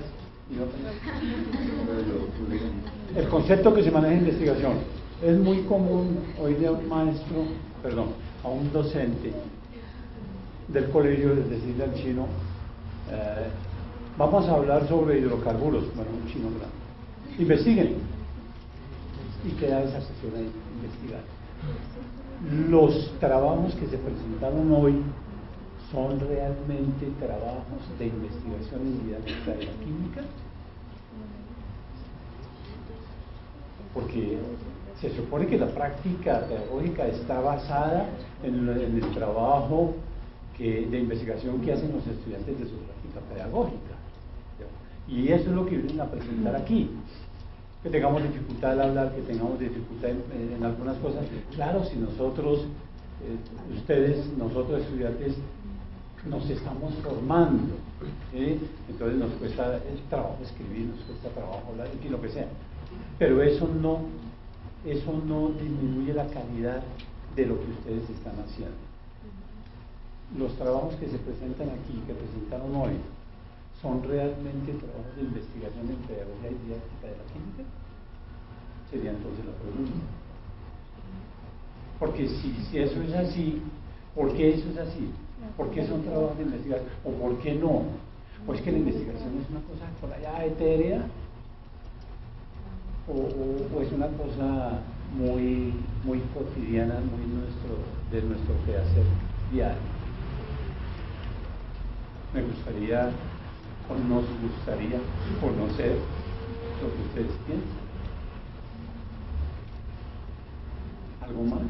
El concepto que se maneja en investigación es muy común oírle a un maestro, a un docente del colegio, es decir, al chino, vamos a hablar sobre hidrocarburos, bueno, un chino grande, investiguen, y queda esa sesión ahí, investigar. Los trabajos que se presentaron hoy son realmente trabajos de investigación en didáctica de la química, porque se supone que la práctica pedagógica está basada en el trabajo de investigación que hacen los estudiantes de su práctica pedagógica, y eso es lo que vienen a presentar aquí. Que tengamos dificultad al hablar, que tengamos dificultad en algunas cosas. Claro, si nosotros, nosotros estudiantes, nos estamos formando, entonces nos cuesta el trabajo escribir, nos cuesta trabajo hablar, en fin, lo que sea. Pero eso no disminuye la calidad de lo que ustedes están haciendo. Los trabajos que se presentan aquí, que presentaron hoy, ¿son realmente trabajos de investigación en pedagogía y didáctica de la química? Sería entonces la pregunta. Porque si eso es así, ¿por qué eso es así? ¿Por qué son trabajos de investigación? ¿O por qué no? ¿O es que la investigación es una cosa por allá etérea? ¿O es una cosa muy cotidiana, de nuestro quehacer diario? Nos gustaría conocer lo que ustedes piensan. ¿Algo más?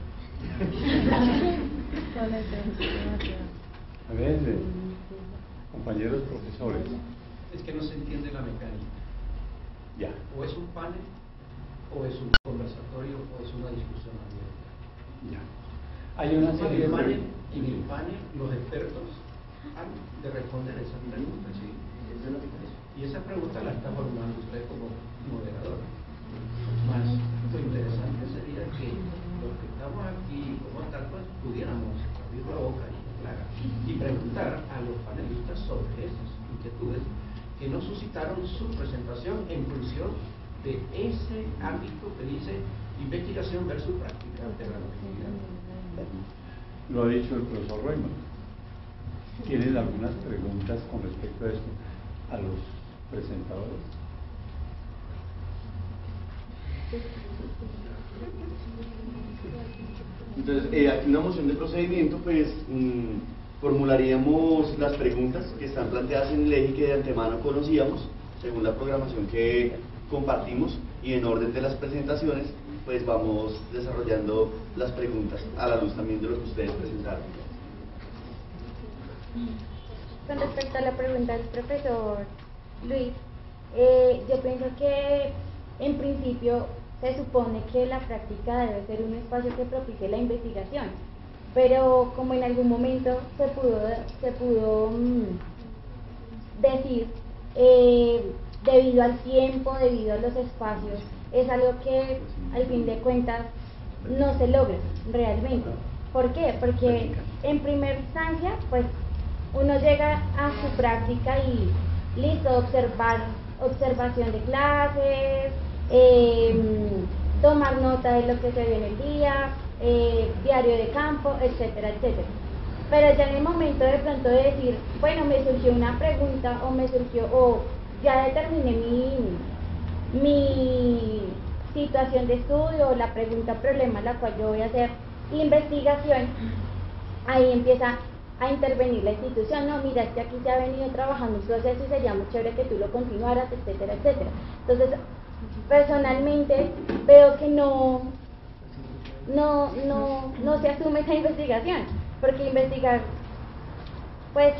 A ver, compañeros profesores. Es que no se entiende la mecánica. Ya. O es un panel, o es un conversatorio, o es una discusión abierta. Ya. Hay una serie de panel, y en el panel los expertos han de responder esas preguntas. ¿Sí? Y esa pregunta la está formulando usted como moderador. Más lo interesante sería que los que estamos aquí como tal, pues pudiéramos abrir la boca y preguntar a los panelistas sobre esas inquietudes que nos suscitaron su presentación en función de ese ámbito que dice investigación versus práctica de la actividad. Lo ha dicho el profesor Raymond. ¿Tienen algunas preguntas con respecto a esto a los presentadores? Entonces, aquí una moción de procedimiento, pues formularíamos las preguntas que están planteadas en el eje que de antemano conocíamos, según la programación que compartimos, y en orden de las presentaciones, pues vamos desarrollando las preguntas a la luz también de lo que ustedes presentaron. Con respecto a la pregunta del profesor Luis, yo pienso que en principio se supone que la práctica debe ser un espacio que propicie la investigación, pero como en algún momento se pudo decir, debido al tiempo, debido a los espacios, es algo que al fin de cuentas no se logra realmente. ¿Por qué? Porque en primera instancia, pues uno llega a su práctica y listo, observación de clases, tomar nota de lo que se ve en el día, diario de campo, etcétera, etcétera. Pero ya en el momento de pronto de decir, bueno, me surgió una pregunta o ya determiné mi situación de estudio o la pregunta problema la cual yo voy a hacer investigación, ahí empieza a intervenir la institución. No, mira, es que aquí se ha venido trabajando un proceso y sería muy chévere que tú lo continuaras, etcétera, etcétera. Entonces, personalmente veo que no se asume esa investigación, porque investigar pues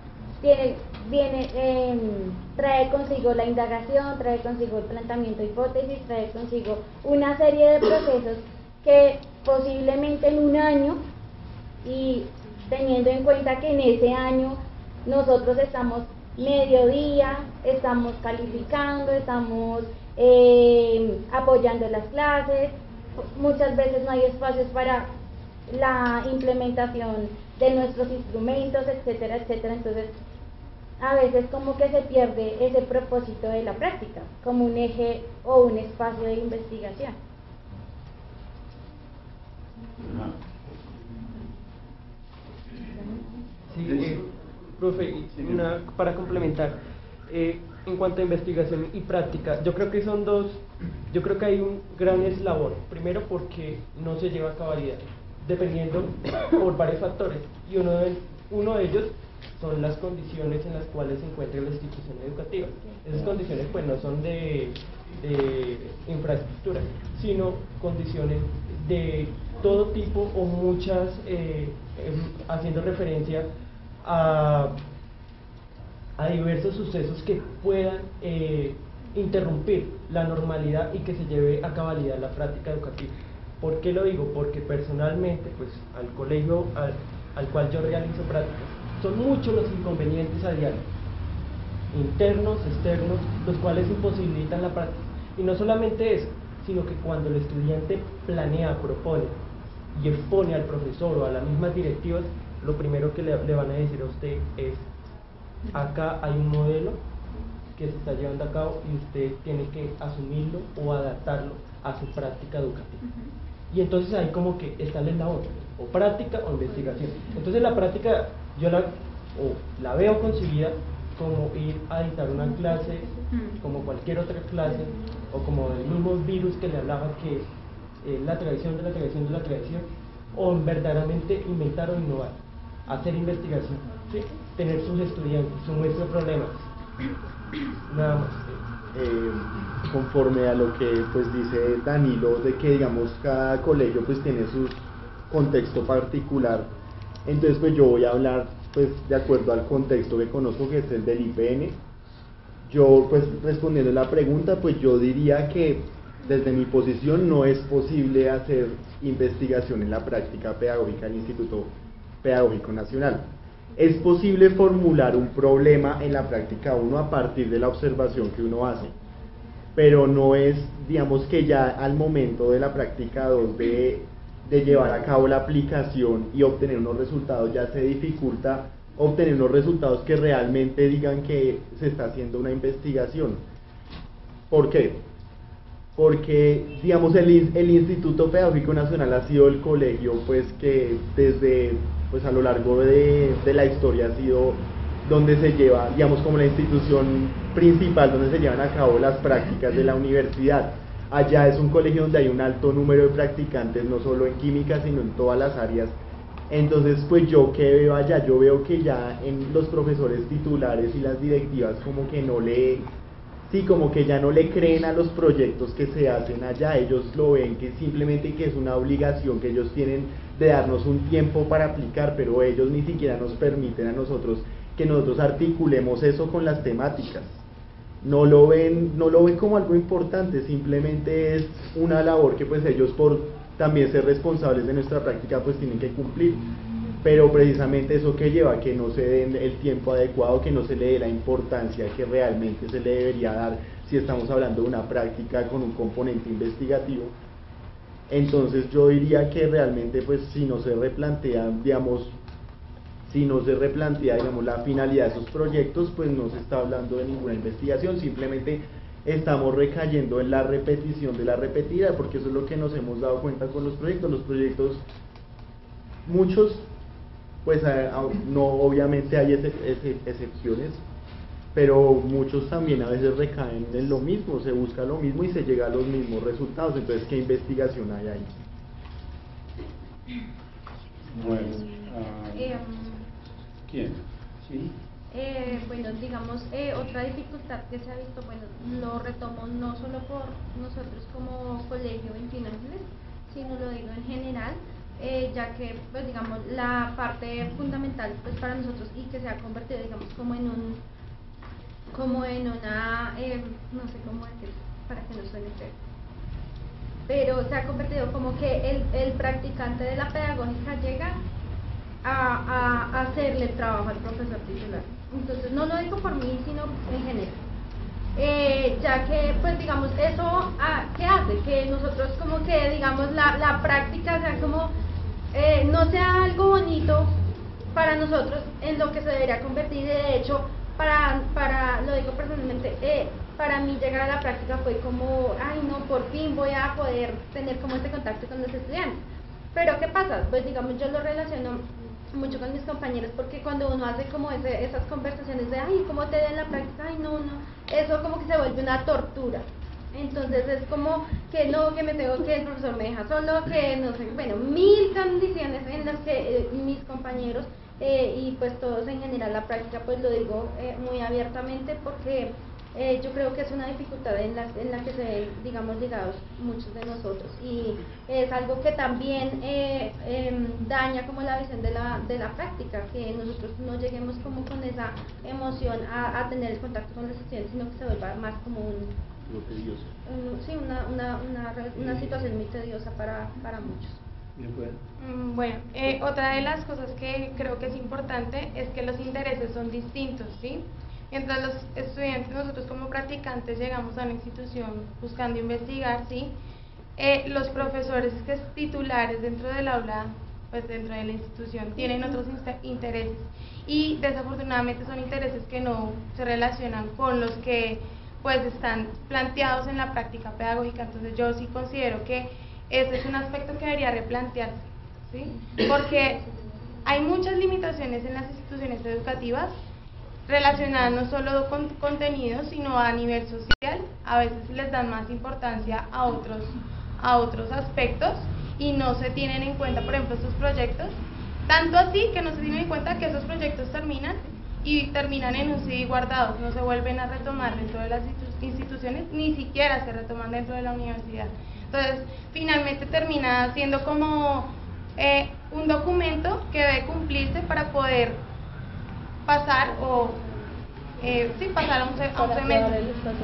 trae consigo la indagación, trae consigo el planteamiento de hipótesis, trae consigo una serie de procesos que posiblemente en un año, y teniendo en cuenta que en ese año nosotros estamos mediodía, estamos calificando, estamos apoyando las clases, muchas veces no hay espacios para la implementación de nuestros instrumentos, etcétera, etcétera. Entonces, a veces como que se pierde ese propósito de la práctica, como un eje o un espacio de investigación. Sí, profe, para complementar, en cuanto a investigación y práctica, yo creo que son dos, yo creo que hay un gran eslabón. Primero, porque no se lleva a cabalidad, dependiendo por varios factores, y uno de ellos son las condiciones en las cuales se encuentra la institución educativa. Esas condiciones pues no son de infraestructura, sino condiciones de todo tipo o muchas, haciendo referencia a diversos sucesos que puedan interrumpir la normalidad y que se lleve a cabalidad la práctica educativa. ¿Por qué lo digo? Porque personalmente, pues al colegio al cual yo realizo prácticas, son muchos los inconvenientes a diario, internos, externos, los cuales imposibilitan la práctica. Y no solamente eso, sino que cuando el estudiante planea, propone y expone al profesor o a las mismas directivas, lo primero que le van a decir a usted es: acá hay un modelo que se está llevando a cabo y usted tiene que asumirlo o adaptarlo a su práctica educativa. Y entonces ahí como que está el eslabón, o práctica o investigación. Entonces la práctica yo la veo concebida como ir a dictar una clase, como cualquier otra clase, o como el mismo virus que le hablaba, que la tradición de la tradición de la tradición, o verdaderamente inventar o innovar, hacer investigación, ¿sí? Tener sus estudiantes, su muestra de problemas, nada más. Conforme a lo que pues dice Danilo, de que digamos cada colegio pues tiene su contexto particular, entonces pues yo voy a hablar pues de acuerdo al contexto que conozco, que es el del IPN. Yo pues respondiendo a la pregunta, pues yo diría que desde mi posición no es posible hacer investigación en la práctica pedagógica del Instituto Pedagógico Nacional. Es posible formular un problema en la práctica 1 a partir de la observación que uno hace, pero no es, digamos que ya al momento de la práctica 2 de llevar a cabo la aplicación y obtener unos resultados, ya se dificulta obtener unos resultados que realmente digan que se está haciendo una investigación. ¿Por qué? Porque, digamos, el Instituto Pedagógico Nacional ha sido el colegio pues que desde pues a lo largo de la historia ha sido donde se lleva, digamos, como la institución principal donde se llevan a cabo las prácticas de la universidad. Allá es un colegio donde hay un alto número de practicantes, no solo en química, sino en todas las áreas. Entonces, pues yo que veo allá, yo veo que ya en los profesores titulares y las directivas como que como que ya no le creen a los proyectos que se hacen allá. Ellos lo ven que simplemente que es una obligación que ellos tienen de darnos un tiempo para aplicar, pero ellos ni siquiera nos permiten a nosotros que nosotros articulemos eso con las temáticas. No lo ven como algo importante, simplemente es una labor que pues ellos por también ser responsables de nuestra práctica pues tienen que cumplir, pero precisamente eso que lleva a que no se den el tiempo adecuado, que no se le dé la importancia que realmente se le debería dar si estamos hablando de una práctica con un componente investigativo. Entonces yo diría que realmente pues si no se replantea, digamos, la finalidad de esos proyectos, pues no se está hablando de ninguna investigación, simplemente estamos recayendo en la repetición de la repetida, porque eso es lo que nos hemos dado cuenta con los proyectos. Los proyectos, muchos, pues no, obviamente hay excepciones, pero muchos también a veces recaen en lo mismo, se busca lo mismo y se llega a los mismos resultados. Entonces, ¿qué investigación hay ahí? Bueno, ¿quién? ¿Sí? Bueno, digamos, otra dificultad que se ha visto, bueno, lo retomo no solo por nosotros como colegio 21 Ángeles, sino lo digo en general, ya que, pues digamos, la parte fundamental pues para nosotros y que se ha convertido, digamos, como en una, no sé cómo decir, para que no suene feo, pero se ha convertido como que el practicante de la pedagógica llega a hacerle el trabajo al profesor titular. Entonces no lo digo por mí, sino en general. Ya que, pues digamos, eso, ¿qué hace? Que nosotros como que, digamos, la práctica sea como, no sea algo bonito para nosotros en lo que se debería convertir. De hecho, lo digo personalmente, para mí llegar a la práctica fue como, ay no, por fin voy a poder tener como este contacto con los estudiantes. Pero ¿qué pasa? Pues digamos, yo lo relaciono mucho con mis compañeros, porque cuando uno hace como esas conversaciones de, ay, ¿cómo te da en la práctica? Ay, no, eso como que se vuelve una tortura. Entonces es como que no, que me tengo que, el profesor me deja solo, que no sé, bueno, 1000 condiciones en las que mis compañeros y pues todos en general la práctica, pues lo digo muy abiertamente, porque yo creo que es una dificultad en la que se ven, digamos, ligados muchos de nosotros, y es algo que también daña como la visión de la práctica, que nosotros no lleguemos como con esa emoción a tener el contacto con los estudiantes, sino que se vuelva más como una situación muy tediosa para muchos. Bueno, otra de las cosas que creo que es importante es que los intereses son distintos, ¿sí? Mientras los estudiantes, nosotros como practicantes llegamos a una institución buscando investigar, ¿sí? Los profesores que es titulares dentro del aula, pues dentro de la institución, tienen otros intereses, y desafortunadamente son intereses que no se relacionan con los que pues están planteados en la práctica pedagógica. Entonces yo sí considero que ese es un aspecto que debería replantearse, ¿sí? Porque hay muchas limitaciones en las instituciones educativas relacionadas no solo con contenidos, sino a nivel social. A veces les dan más importancia a otros aspectos y no se tienen en cuenta, por ejemplo, estos proyectos, tanto así que no se tienen en cuenta que esos proyectos terminan en un CD guardados, no se vuelven a retomar dentro de las instituciones, ni siquiera se retoman dentro de la universidad. Entonces, finalmente termina siendo como un documento que debe cumplirse para poder pasar pasar a un semestre.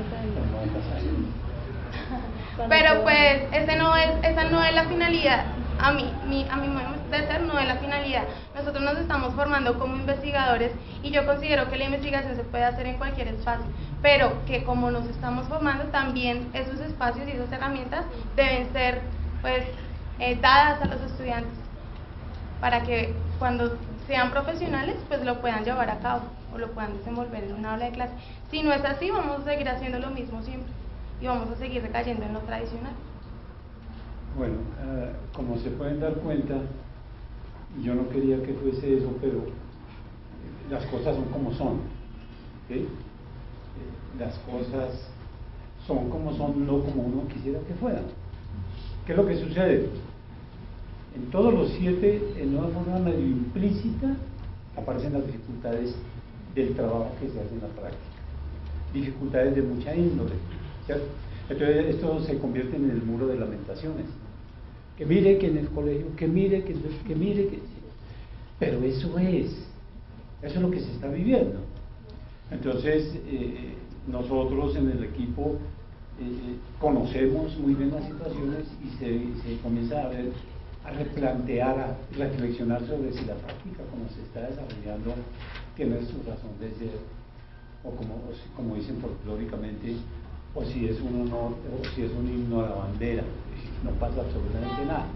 Pero pues esa no es la finalidad. A mi modo de ser no es la finalidad. Nosotros nos estamos formando como investigadores, y yo considero que la investigación se puede hacer en cualquier espacio, pero que como nos estamos formando, también esos espacios y esas herramientas deben ser pues dadas a los estudiantes para que cuando sean profesionales pues lo puedan llevar a cabo o lo puedan desenvolver en una aula de clase. Si no es así, vamos a seguir haciendo lo mismo siempre y vamos a seguir recayendo en lo tradicional. Bueno, como se pueden dar cuenta, yo no quería que fuese eso, pero las cosas son como son, ¿sí? Las cosas son como son, no como uno quisiera que fueran. ¿Qué es lo que sucede? En todos los 7, en una forma medio implícita, aparecen las dificultades del trabajo que se hace en la práctica, dificultades de mucha índole, ¿cierto? Entonces esto se convierte en el muro de lamentaciones, que mire que en el colegio, que mire que pero eso es lo que se está viviendo. Entonces nosotros en el equipo conocemos muy bien las situaciones y se comienza a replantear, a reflexionar sobre si la práctica como se está desarrollando tiene su razón de ser, o como dicen folclóricamente, o si es un honor, o si es un himno a la bandera, no pasa absolutamente nada.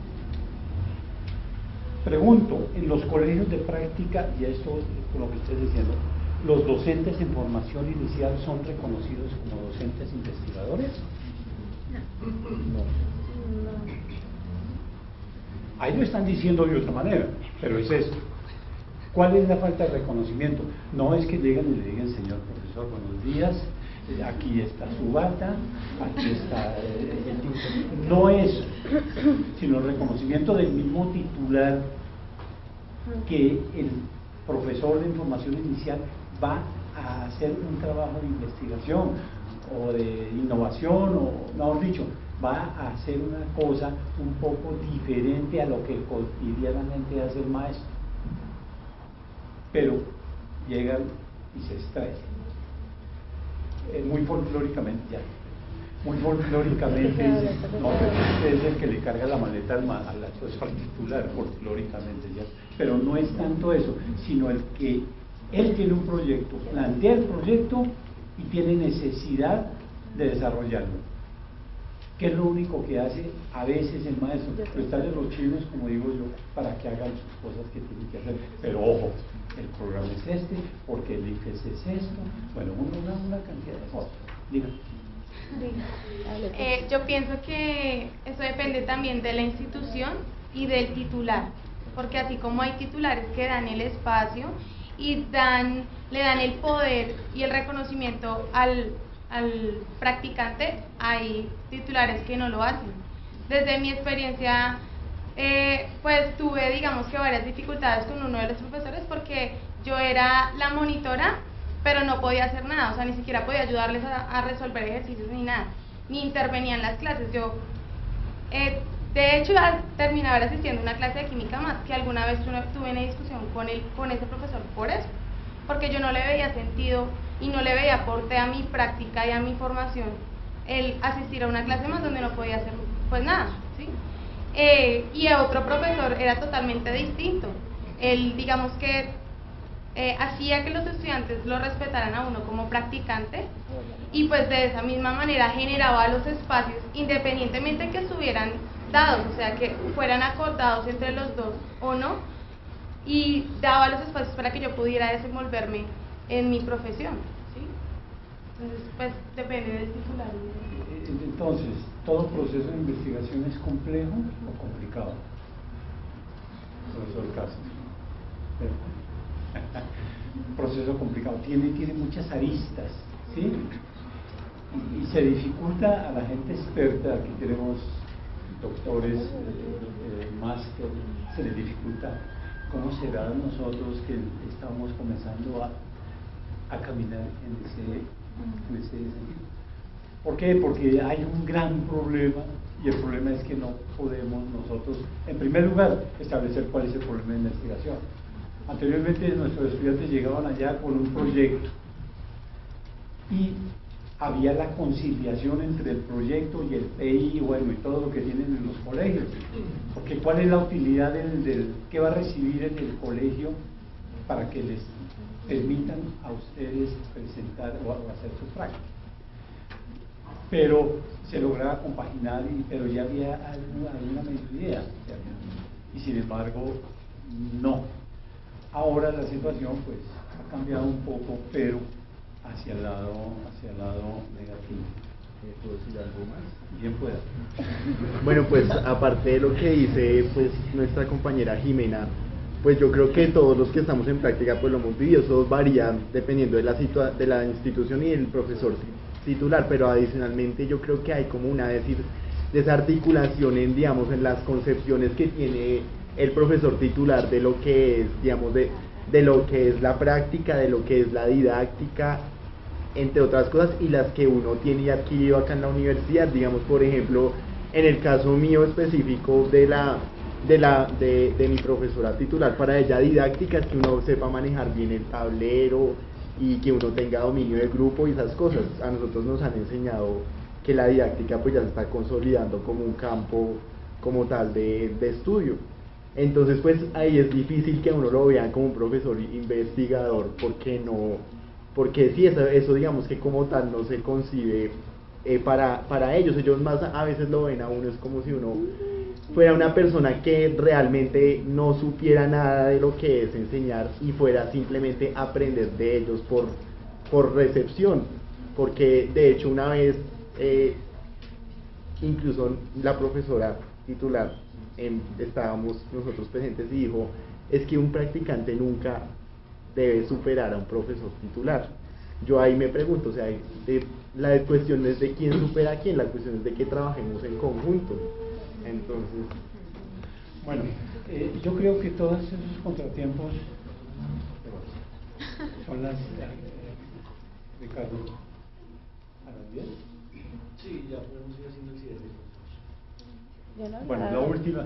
Pregunto, en los colegios de práctica, y esto es por lo que estoy diciendo, ¿los docentes en formación inicial son reconocidos como docentes investigadores? No. Ahí lo están diciendo de otra manera, pero es esto. ¿Cuál es la falta de reconocimiento? No es que lleguen y le digan, señor profesor, buenos días, aquí está su bata, aquí está el título. No eso, sino el reconocimiento del mismo titular, que el profesor de formación inicial va a hacer un trabajo de investigación o de innovación, o mejor dicho, va a hacer una cosa un poco diferente a lo que cotidianamente hace el maestro, pero llegan y se extraen. Muy folclóricamente ya. Muy folclóricamente es el que le carga la maleta al titular, folclóricamente ya. Pero no es tanto eso, sino el que Él tiene un proyecto, plantea el proyecto y tiene necesidad de desarrollarlo. ¿Qué es lo único que hace a veces el maestro? Prestarle los chinos, como digo yo, para que hagan sus cosas que tienen que hacer. Pero ojo, el programa es este, porque el IFES es esto. Bueno, una cantidad de cosas. Dígame. Yo pienso que eso depende también de la institución y del titular, porque así como hay titulares que dan el espacio y le dan el poder y el reconocimiento al practicante, hay titulares que no lo hacen. Desde mi experiencia, pues tuve, digamos que varias dificultades con uno de los profesores, porque yo era la monitora, pero no podía hacer nada, o sea, ni siquiera podía ayudarles a resolver ejercicios ni nada, ni intervenía en las clases. Yo, de hecho, al terminar asistiendo a una clase de química más, que alguna vez tuve una discusión con ese profesor por eso, porque yo no le veía sentido y no le veía aporte a mi práctica y a mi formación el asistir a una clase más donde no podía hacer pues nada, ¿sí? Y otro profesor era totalmente distinto. Él, digamos que hacía que los estudiantes lo respetaran a uno como practicante, y pues de esa misma manera generaba los espacios independientemente que estuvieran dados, o sea, que fueran acordados entre los dos o no, y daba los espacios para que yo pudiera desenvolverme en mi profesión, ¿sí? Entonces, pues depende del titular. Entonces, ¿todo proceso de investigación es complejo o complicado? Profesor Cáceres. Un proceso complicado, tiene muchas aristas, ¿sí? Y se dificulta a la gente experta. Aquí tenemos doctores, máster, se les dificulta. ¿Cómo será nosotros que estamos comenzando a caminar en ese sentido? ¿Por qué? Porque hay un gran problema, y el problema es que no podemos nosotros, en primer lugar, establecer cuál es el problema de investigación. Anteriormente nuestros estudiantes llegaban allá con un proyecto y había la conciliación entre el proyecto y el PI, bueno, y todo lo que tienen en los colegios. Porque ¿cuál es la utilidad que va a recibir en el colegio para que les permitan a ustedes presentar o hacer su práctica? Pero se lograba compaginar, pero ya había alguna mediodía, y sin embargo no. Ahora la situación pues ha cambiado un poco, pero hacia el lado negativo. ¿Puedo decir algo más? Bien pueda. Bueno, pues aparte de lo que dice pues nuestra compañera Jimena, pues yo creo que todos los que estamos en práctica pues lo hemos vivido. Eso varía dependiendo de la institución y del profesor titular, pero adicionalmente yo creo que hay como una desarticulación en, digamos, en las concepciones que tiene el profesor titular de lo que es, digamos, de lo que es la práctica, de lo que es la didáctica, entre otras cosas, y las que uno tiene y adquirido acá en la universidad. Digamos, por ejemplo, en el caso mío específico de mi profesora titular, para ella didáctica es que uno sepa manejar bien el tablero y que uno tenga dominio de grupo y esas cosas. A nosotros nos han enseñado que la didáctica pues ya se está consolidando como un campo como tal de estudio. Entonces pues ahí es difícil que uno lo vea como un profesor investigador, porque sí, eso digamos que como tal no se concibe para ellos más a veces lo ven a uno, es como si uno fuera una persona que realmente no supiera nada de lo que es enseñar y fuera simplemente aprender de ellos por recepción. Porque de hecho una vez incluso la profesora titular estábamos nosotros presentes y dijo, es que un practicante nunca debe superar a un profesor titular. Yo ahí me pregunto, o sea, la cuestión es de quién supera a quién, la cuestión es de que trabajemos en conjunto. Entonces, bueno, yo creo que todos esos contratiempos son las Ricardo. ¿Harán bien? Sí, ya podemos ir haciendo el cierre. Bueno, la última.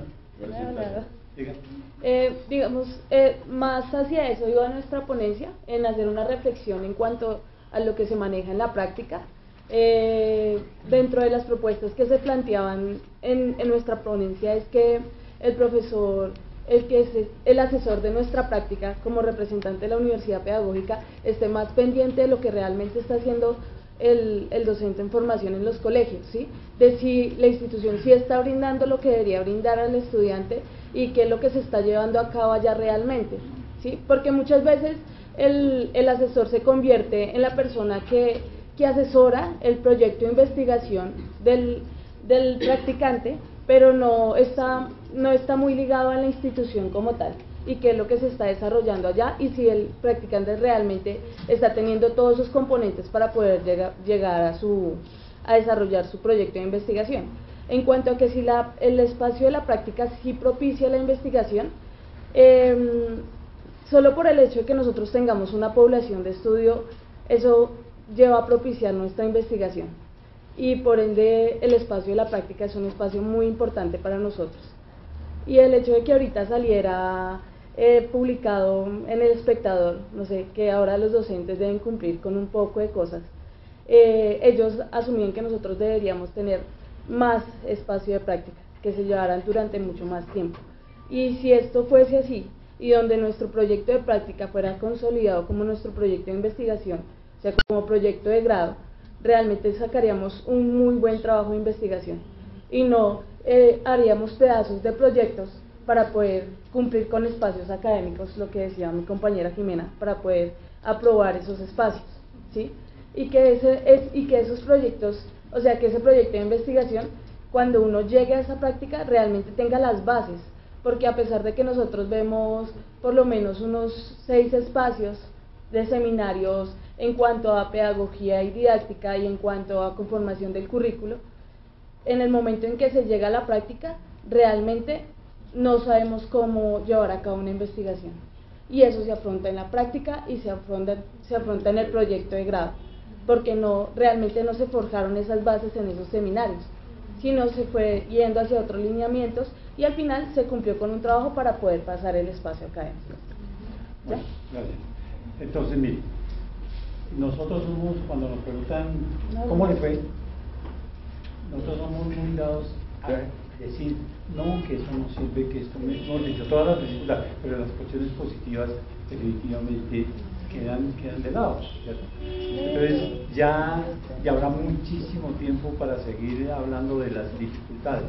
Digamos, más hacia eso iba nuestra ponencia, en hacer una reflexión en cuanto a lo que se maneja en la práctica. Dentro de las propuestas que se planteaban en nuestra ponencia es que el profesor el que es el asesor de nuestra práctica como representante de la universidad pedagógica esté más pendiente de lo que realmente está haciendo el docente en formación en los colegios, ¿sí? De si la institución sí está brindando lo que debería brindar al estudiante y qué es lo que se está llevando a cabo allá realmente, ¿sí? Porque muchas veces el asesor se convierte en la persona que asesora el proyecto de investigación del practicante, pero no está muy ligado a la institución como tal y qué es lo que se está desarrollando allá y si el practicante realmente está teniendo todos esos componentes para poder llegar a desarrollar su proyecto de investigación. En cuanto a que si el espacio de la práctica sí propicia la investigación, solo por el hecho de que nosotros tengamos una población de estudio, eso lleva a propiciar nuestra investigación y por ende el espacio de la práctica es un espacio muy importante para nosotros. Y el hecho de que ahorita saliera publicado en El Espectador, no sé, que ahora los docentes deben cumplir con un poco de cosas, ellos asumían que nosotros deberíamos tener más espacio de práctica, que se llevaran durante mucho más tiempo. Y si esto fuese así, y donde nuestro proyecto de práctica fuera consolidado como nuestro proyecto de investigación, o sea, como proyecto de grado, realmente sacaríamos un muy buen trabajo de investigación y no haríamos pedazos de proyectos para poder cumplir con espacios académicos, lo que decía mi compañera Jimena, para poder aprobar esos espacios, ¿sí? Y que esos proyectos, o sea, que ese proyecto de investigación, cuando uno llegue a esa práctica, realmente tenga las bases, porque a pesar de que nosotros vemos por lo menos unos 6 espacios de seminarios en cuanto a pedagogía y didáctica y en cuanto a conformación del currículo, en el momento en que se llega a la práctica, realmente no sabemos cómo llevar a cabo una investigación. Y eso se afronta en la práctica y se afronta en el proyecto de grado, porque realmente no se forjaron esas bases en esos seminarios, sino se fue yendo hacia otros lineamientos y al final se cumplió con un trabajo para poder pasar el espacio académico. ¿Ya? Bueno, gracias. Entonces, mire, nosotros somos, cuando nos preguntan cómo le fue, nosotros somos muy dados a decir, no, que eso no sirve, que esto, hemos dicho todas las dificultades, pero las cuestiones positivas definitivamente quedan de lado, ¿cierto? Entonces ya habrá muchísimo tiempo para seguir hablando de las dificultades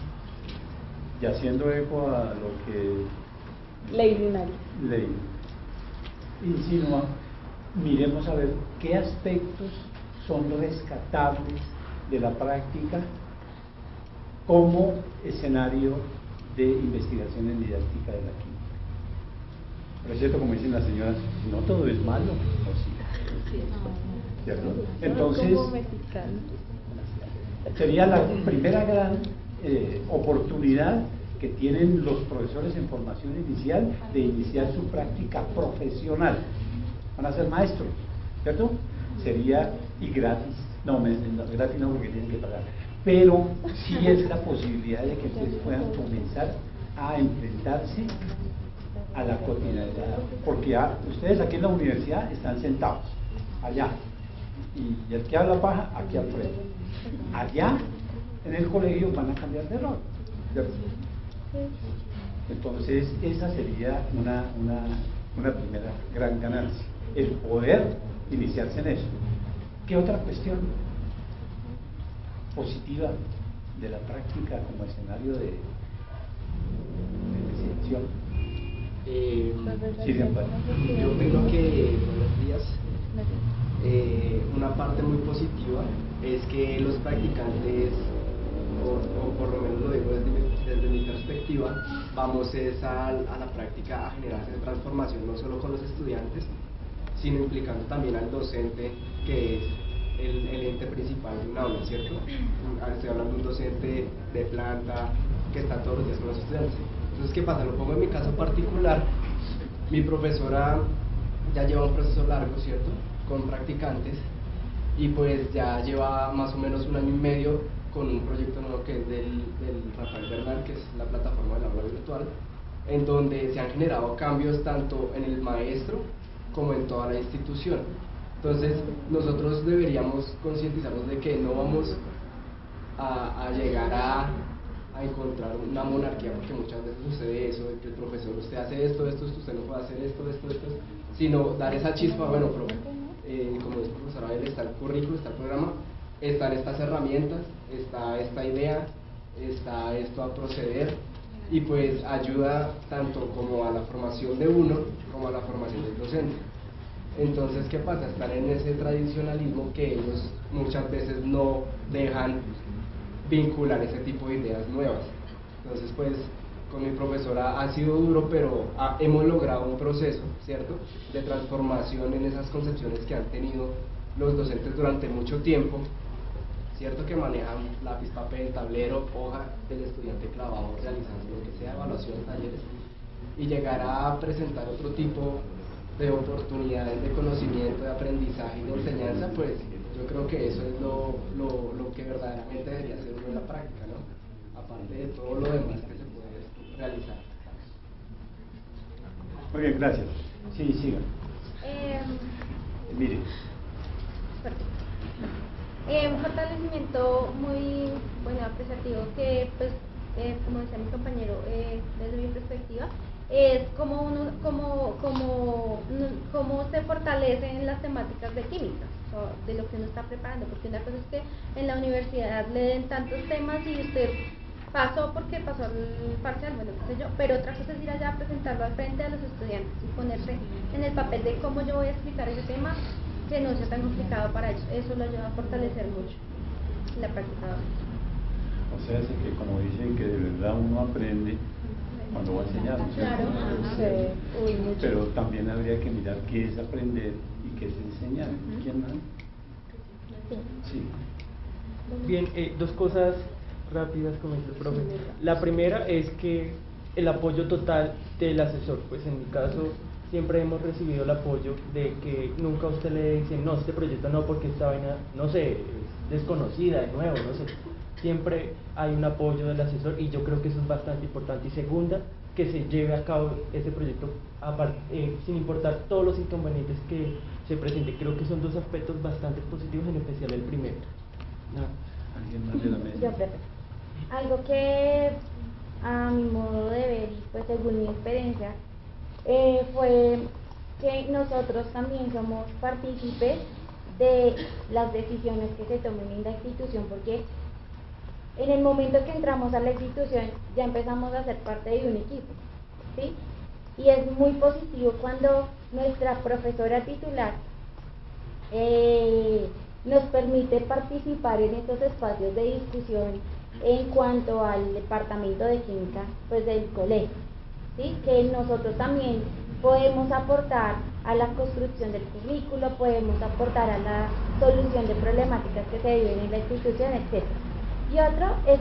y haciendo eco a lo que Ley insinúa. Miremos a ver qué aspectos son rescatables de la práctica como escenario de investigación en didáctica de la química. Pero es cierto, como dicen las señoras, no todo es malo, ¿o sí? ¿Cierto? Entonces, sería la primera gran oportunidad que tienen los profesores en formación inicial de iniciar su práctica profesional. Van a ser maestros, ¿cierto? Sería y gratis. No, gratis no, porque tienen que pagar. Pero sí es la posibilidad de que ustedes puedan comenzar a enfrentarse a la cotidianidad, porque ustedes aquí en la universidad están sentados, allá, y el que habla paja, aquí al frente. Allá, en el colegio, van a cambiar de rol, ¿cierto? Entonces, esa sería una primera gran ganancia, el poder iniciarse en eso. ¿Qué otra cuestión positiva de la práctica como escenario de investigación? Yo creo que, buenos días, una parte muy positiva es que los practicantes, o por lo menos lo digo desde mi perspectiva, vamos a la práctica a generar esa transformación no solo con los estudiantes, sino implicando también al docente, que es el ente principal de un aula, ¿cierto? Estoy hablando de un docente de planta que está todos los días con los estudiantes. Entonces, ¿qué pasa? Lo pongo en mi caso particular. Mi profesora ya lleva un proceso largo, ¿cierto?, con practicantes, y pues ya lleva más o menos 1 año y medio con un proyecto nuevo que es del Rafael Bernal, que es la plataforma del aula virtual, en donde se han generado cambios tanto en el maestro como en toda la institución. Entonces, nosotros deberíamos concientizarnos de que no vamos a llegar a encontrar una monarquía, porque muchas veces sucede eso, de que el profesor, usted hace esto, usted no puede hacer esto, sino dar esa chispa, bueno, como dice el profesor Abel, está el currículo, está el programa, están estas herramientas, está esta idea, está esto a proceder, y pues ayuda tanto como a la formación de uno, como a la formación del docente. Entonces, ¿qué pasa? Están en ese tradicionalismo que ellos muchas veces no dejan vincular ese tipo de ideas nuevas. Entonces, pues, con mi profesora ha sido duro, pero hemos logrado un proceso, ¿cierto?, de transformación en esas concepciones que han tenido los docentes durante mucho tiempo, ¿cierto?, que manejan lápiz, papel, tablero, hoja del estudiante clavado, realizando lo que sea, evaluación, talleres, y llegar a presentar otro tipo de oportunidades de conocimiento, de aprendizaje y de enseñanza, pues yo creo que eso es lo que verdaderamente debería ser uno en la práctica, ¿no? Aparte de todo lo demás que se puede realizar. Muy bien, gracias. Sí, siga. Mire. Un fortalecimiento muy apreciativo que, pues, como decía mi compañero, desde mi perspectiva, es cómo se fortalecen las temáticas de química, o de lo que uno está preparando, porque una cosa es que en la universidad le den tantos temas y usted pasó porque pasó el parcial, bueno, qué sé yo, pero otra cosa es ir allá a presentarlo al frente de los estudiantes y ponerse en el papel de cómo yo voy a explicar ese tema, que no sea tan complicado para ellos. Eso lo ayuda a fortalecer mucho la práctica. O sea, es que como dicen que de verdad uno aprende cuando va a enseñar, ¿no? Claro. Sí. Pero también habría que mirar qué es aprender y qué es enseñar. ¿Quién más? Sí. Bien, dos cosas rápidas, como dice el profe. La primera es que el apoyo total del asesor, pues en mi caso siempre hemos recibido el apoyo de que nunca a usted le dicen, no, este proyecto no, porque esta vaina, no sé, es desconocida, de nuevo, no sé. Siempre hay un apoyo del asesor y yo creo que eso es bastante importante. Y segunda, que se lleve a cabo ese proyecto sin importar todos los inconvenientes que se presenten. Creo que son dos aspectos bastante positivos, en especial el primero. ¿Alguien más de la mesa? Algo que a mi modo de ver, pues según mi experiencia, fue que nosotros también somos partícipes de las decisiones que se tomen en la institución, porque en el momento que entramos a la institución ya empezamos a ser parte de un equipo, ¿sí? Y es muy positivo cuando nuestra profesora titular nos permite participar en estos espacios de discusión en cuanto al departamento de química, pues, del colegio, ¿sí? Que nosotros también podemos aportar a la construcción del currículo, podemos aportar a la solución de problemáticas que se viven en la institución, etc. Y otro es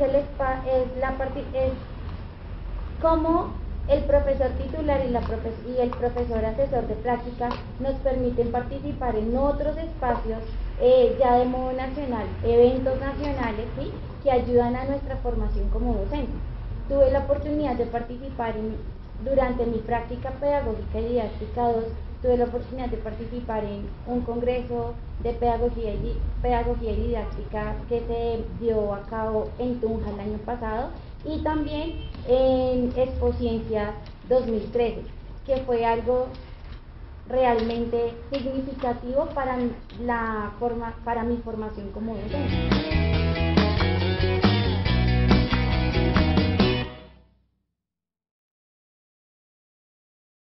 cómo el profesor titular y el profesor asesor de práctica nos permiten participar en otros espacios ya de modo nacional, eventos nacionales, ¿sí?, que ayudan a nuestra formación como docente. Tuve la oportunidad de participar durante mi práctica pedagógica y didáctica 2, tuve la oportunidad de participar en un congreso de pedagogía y didáctica que se dio a cabo en Tunja el año pasado, y también en Expociencia 2013, que fue algo realmente significativo para mi formación como docente.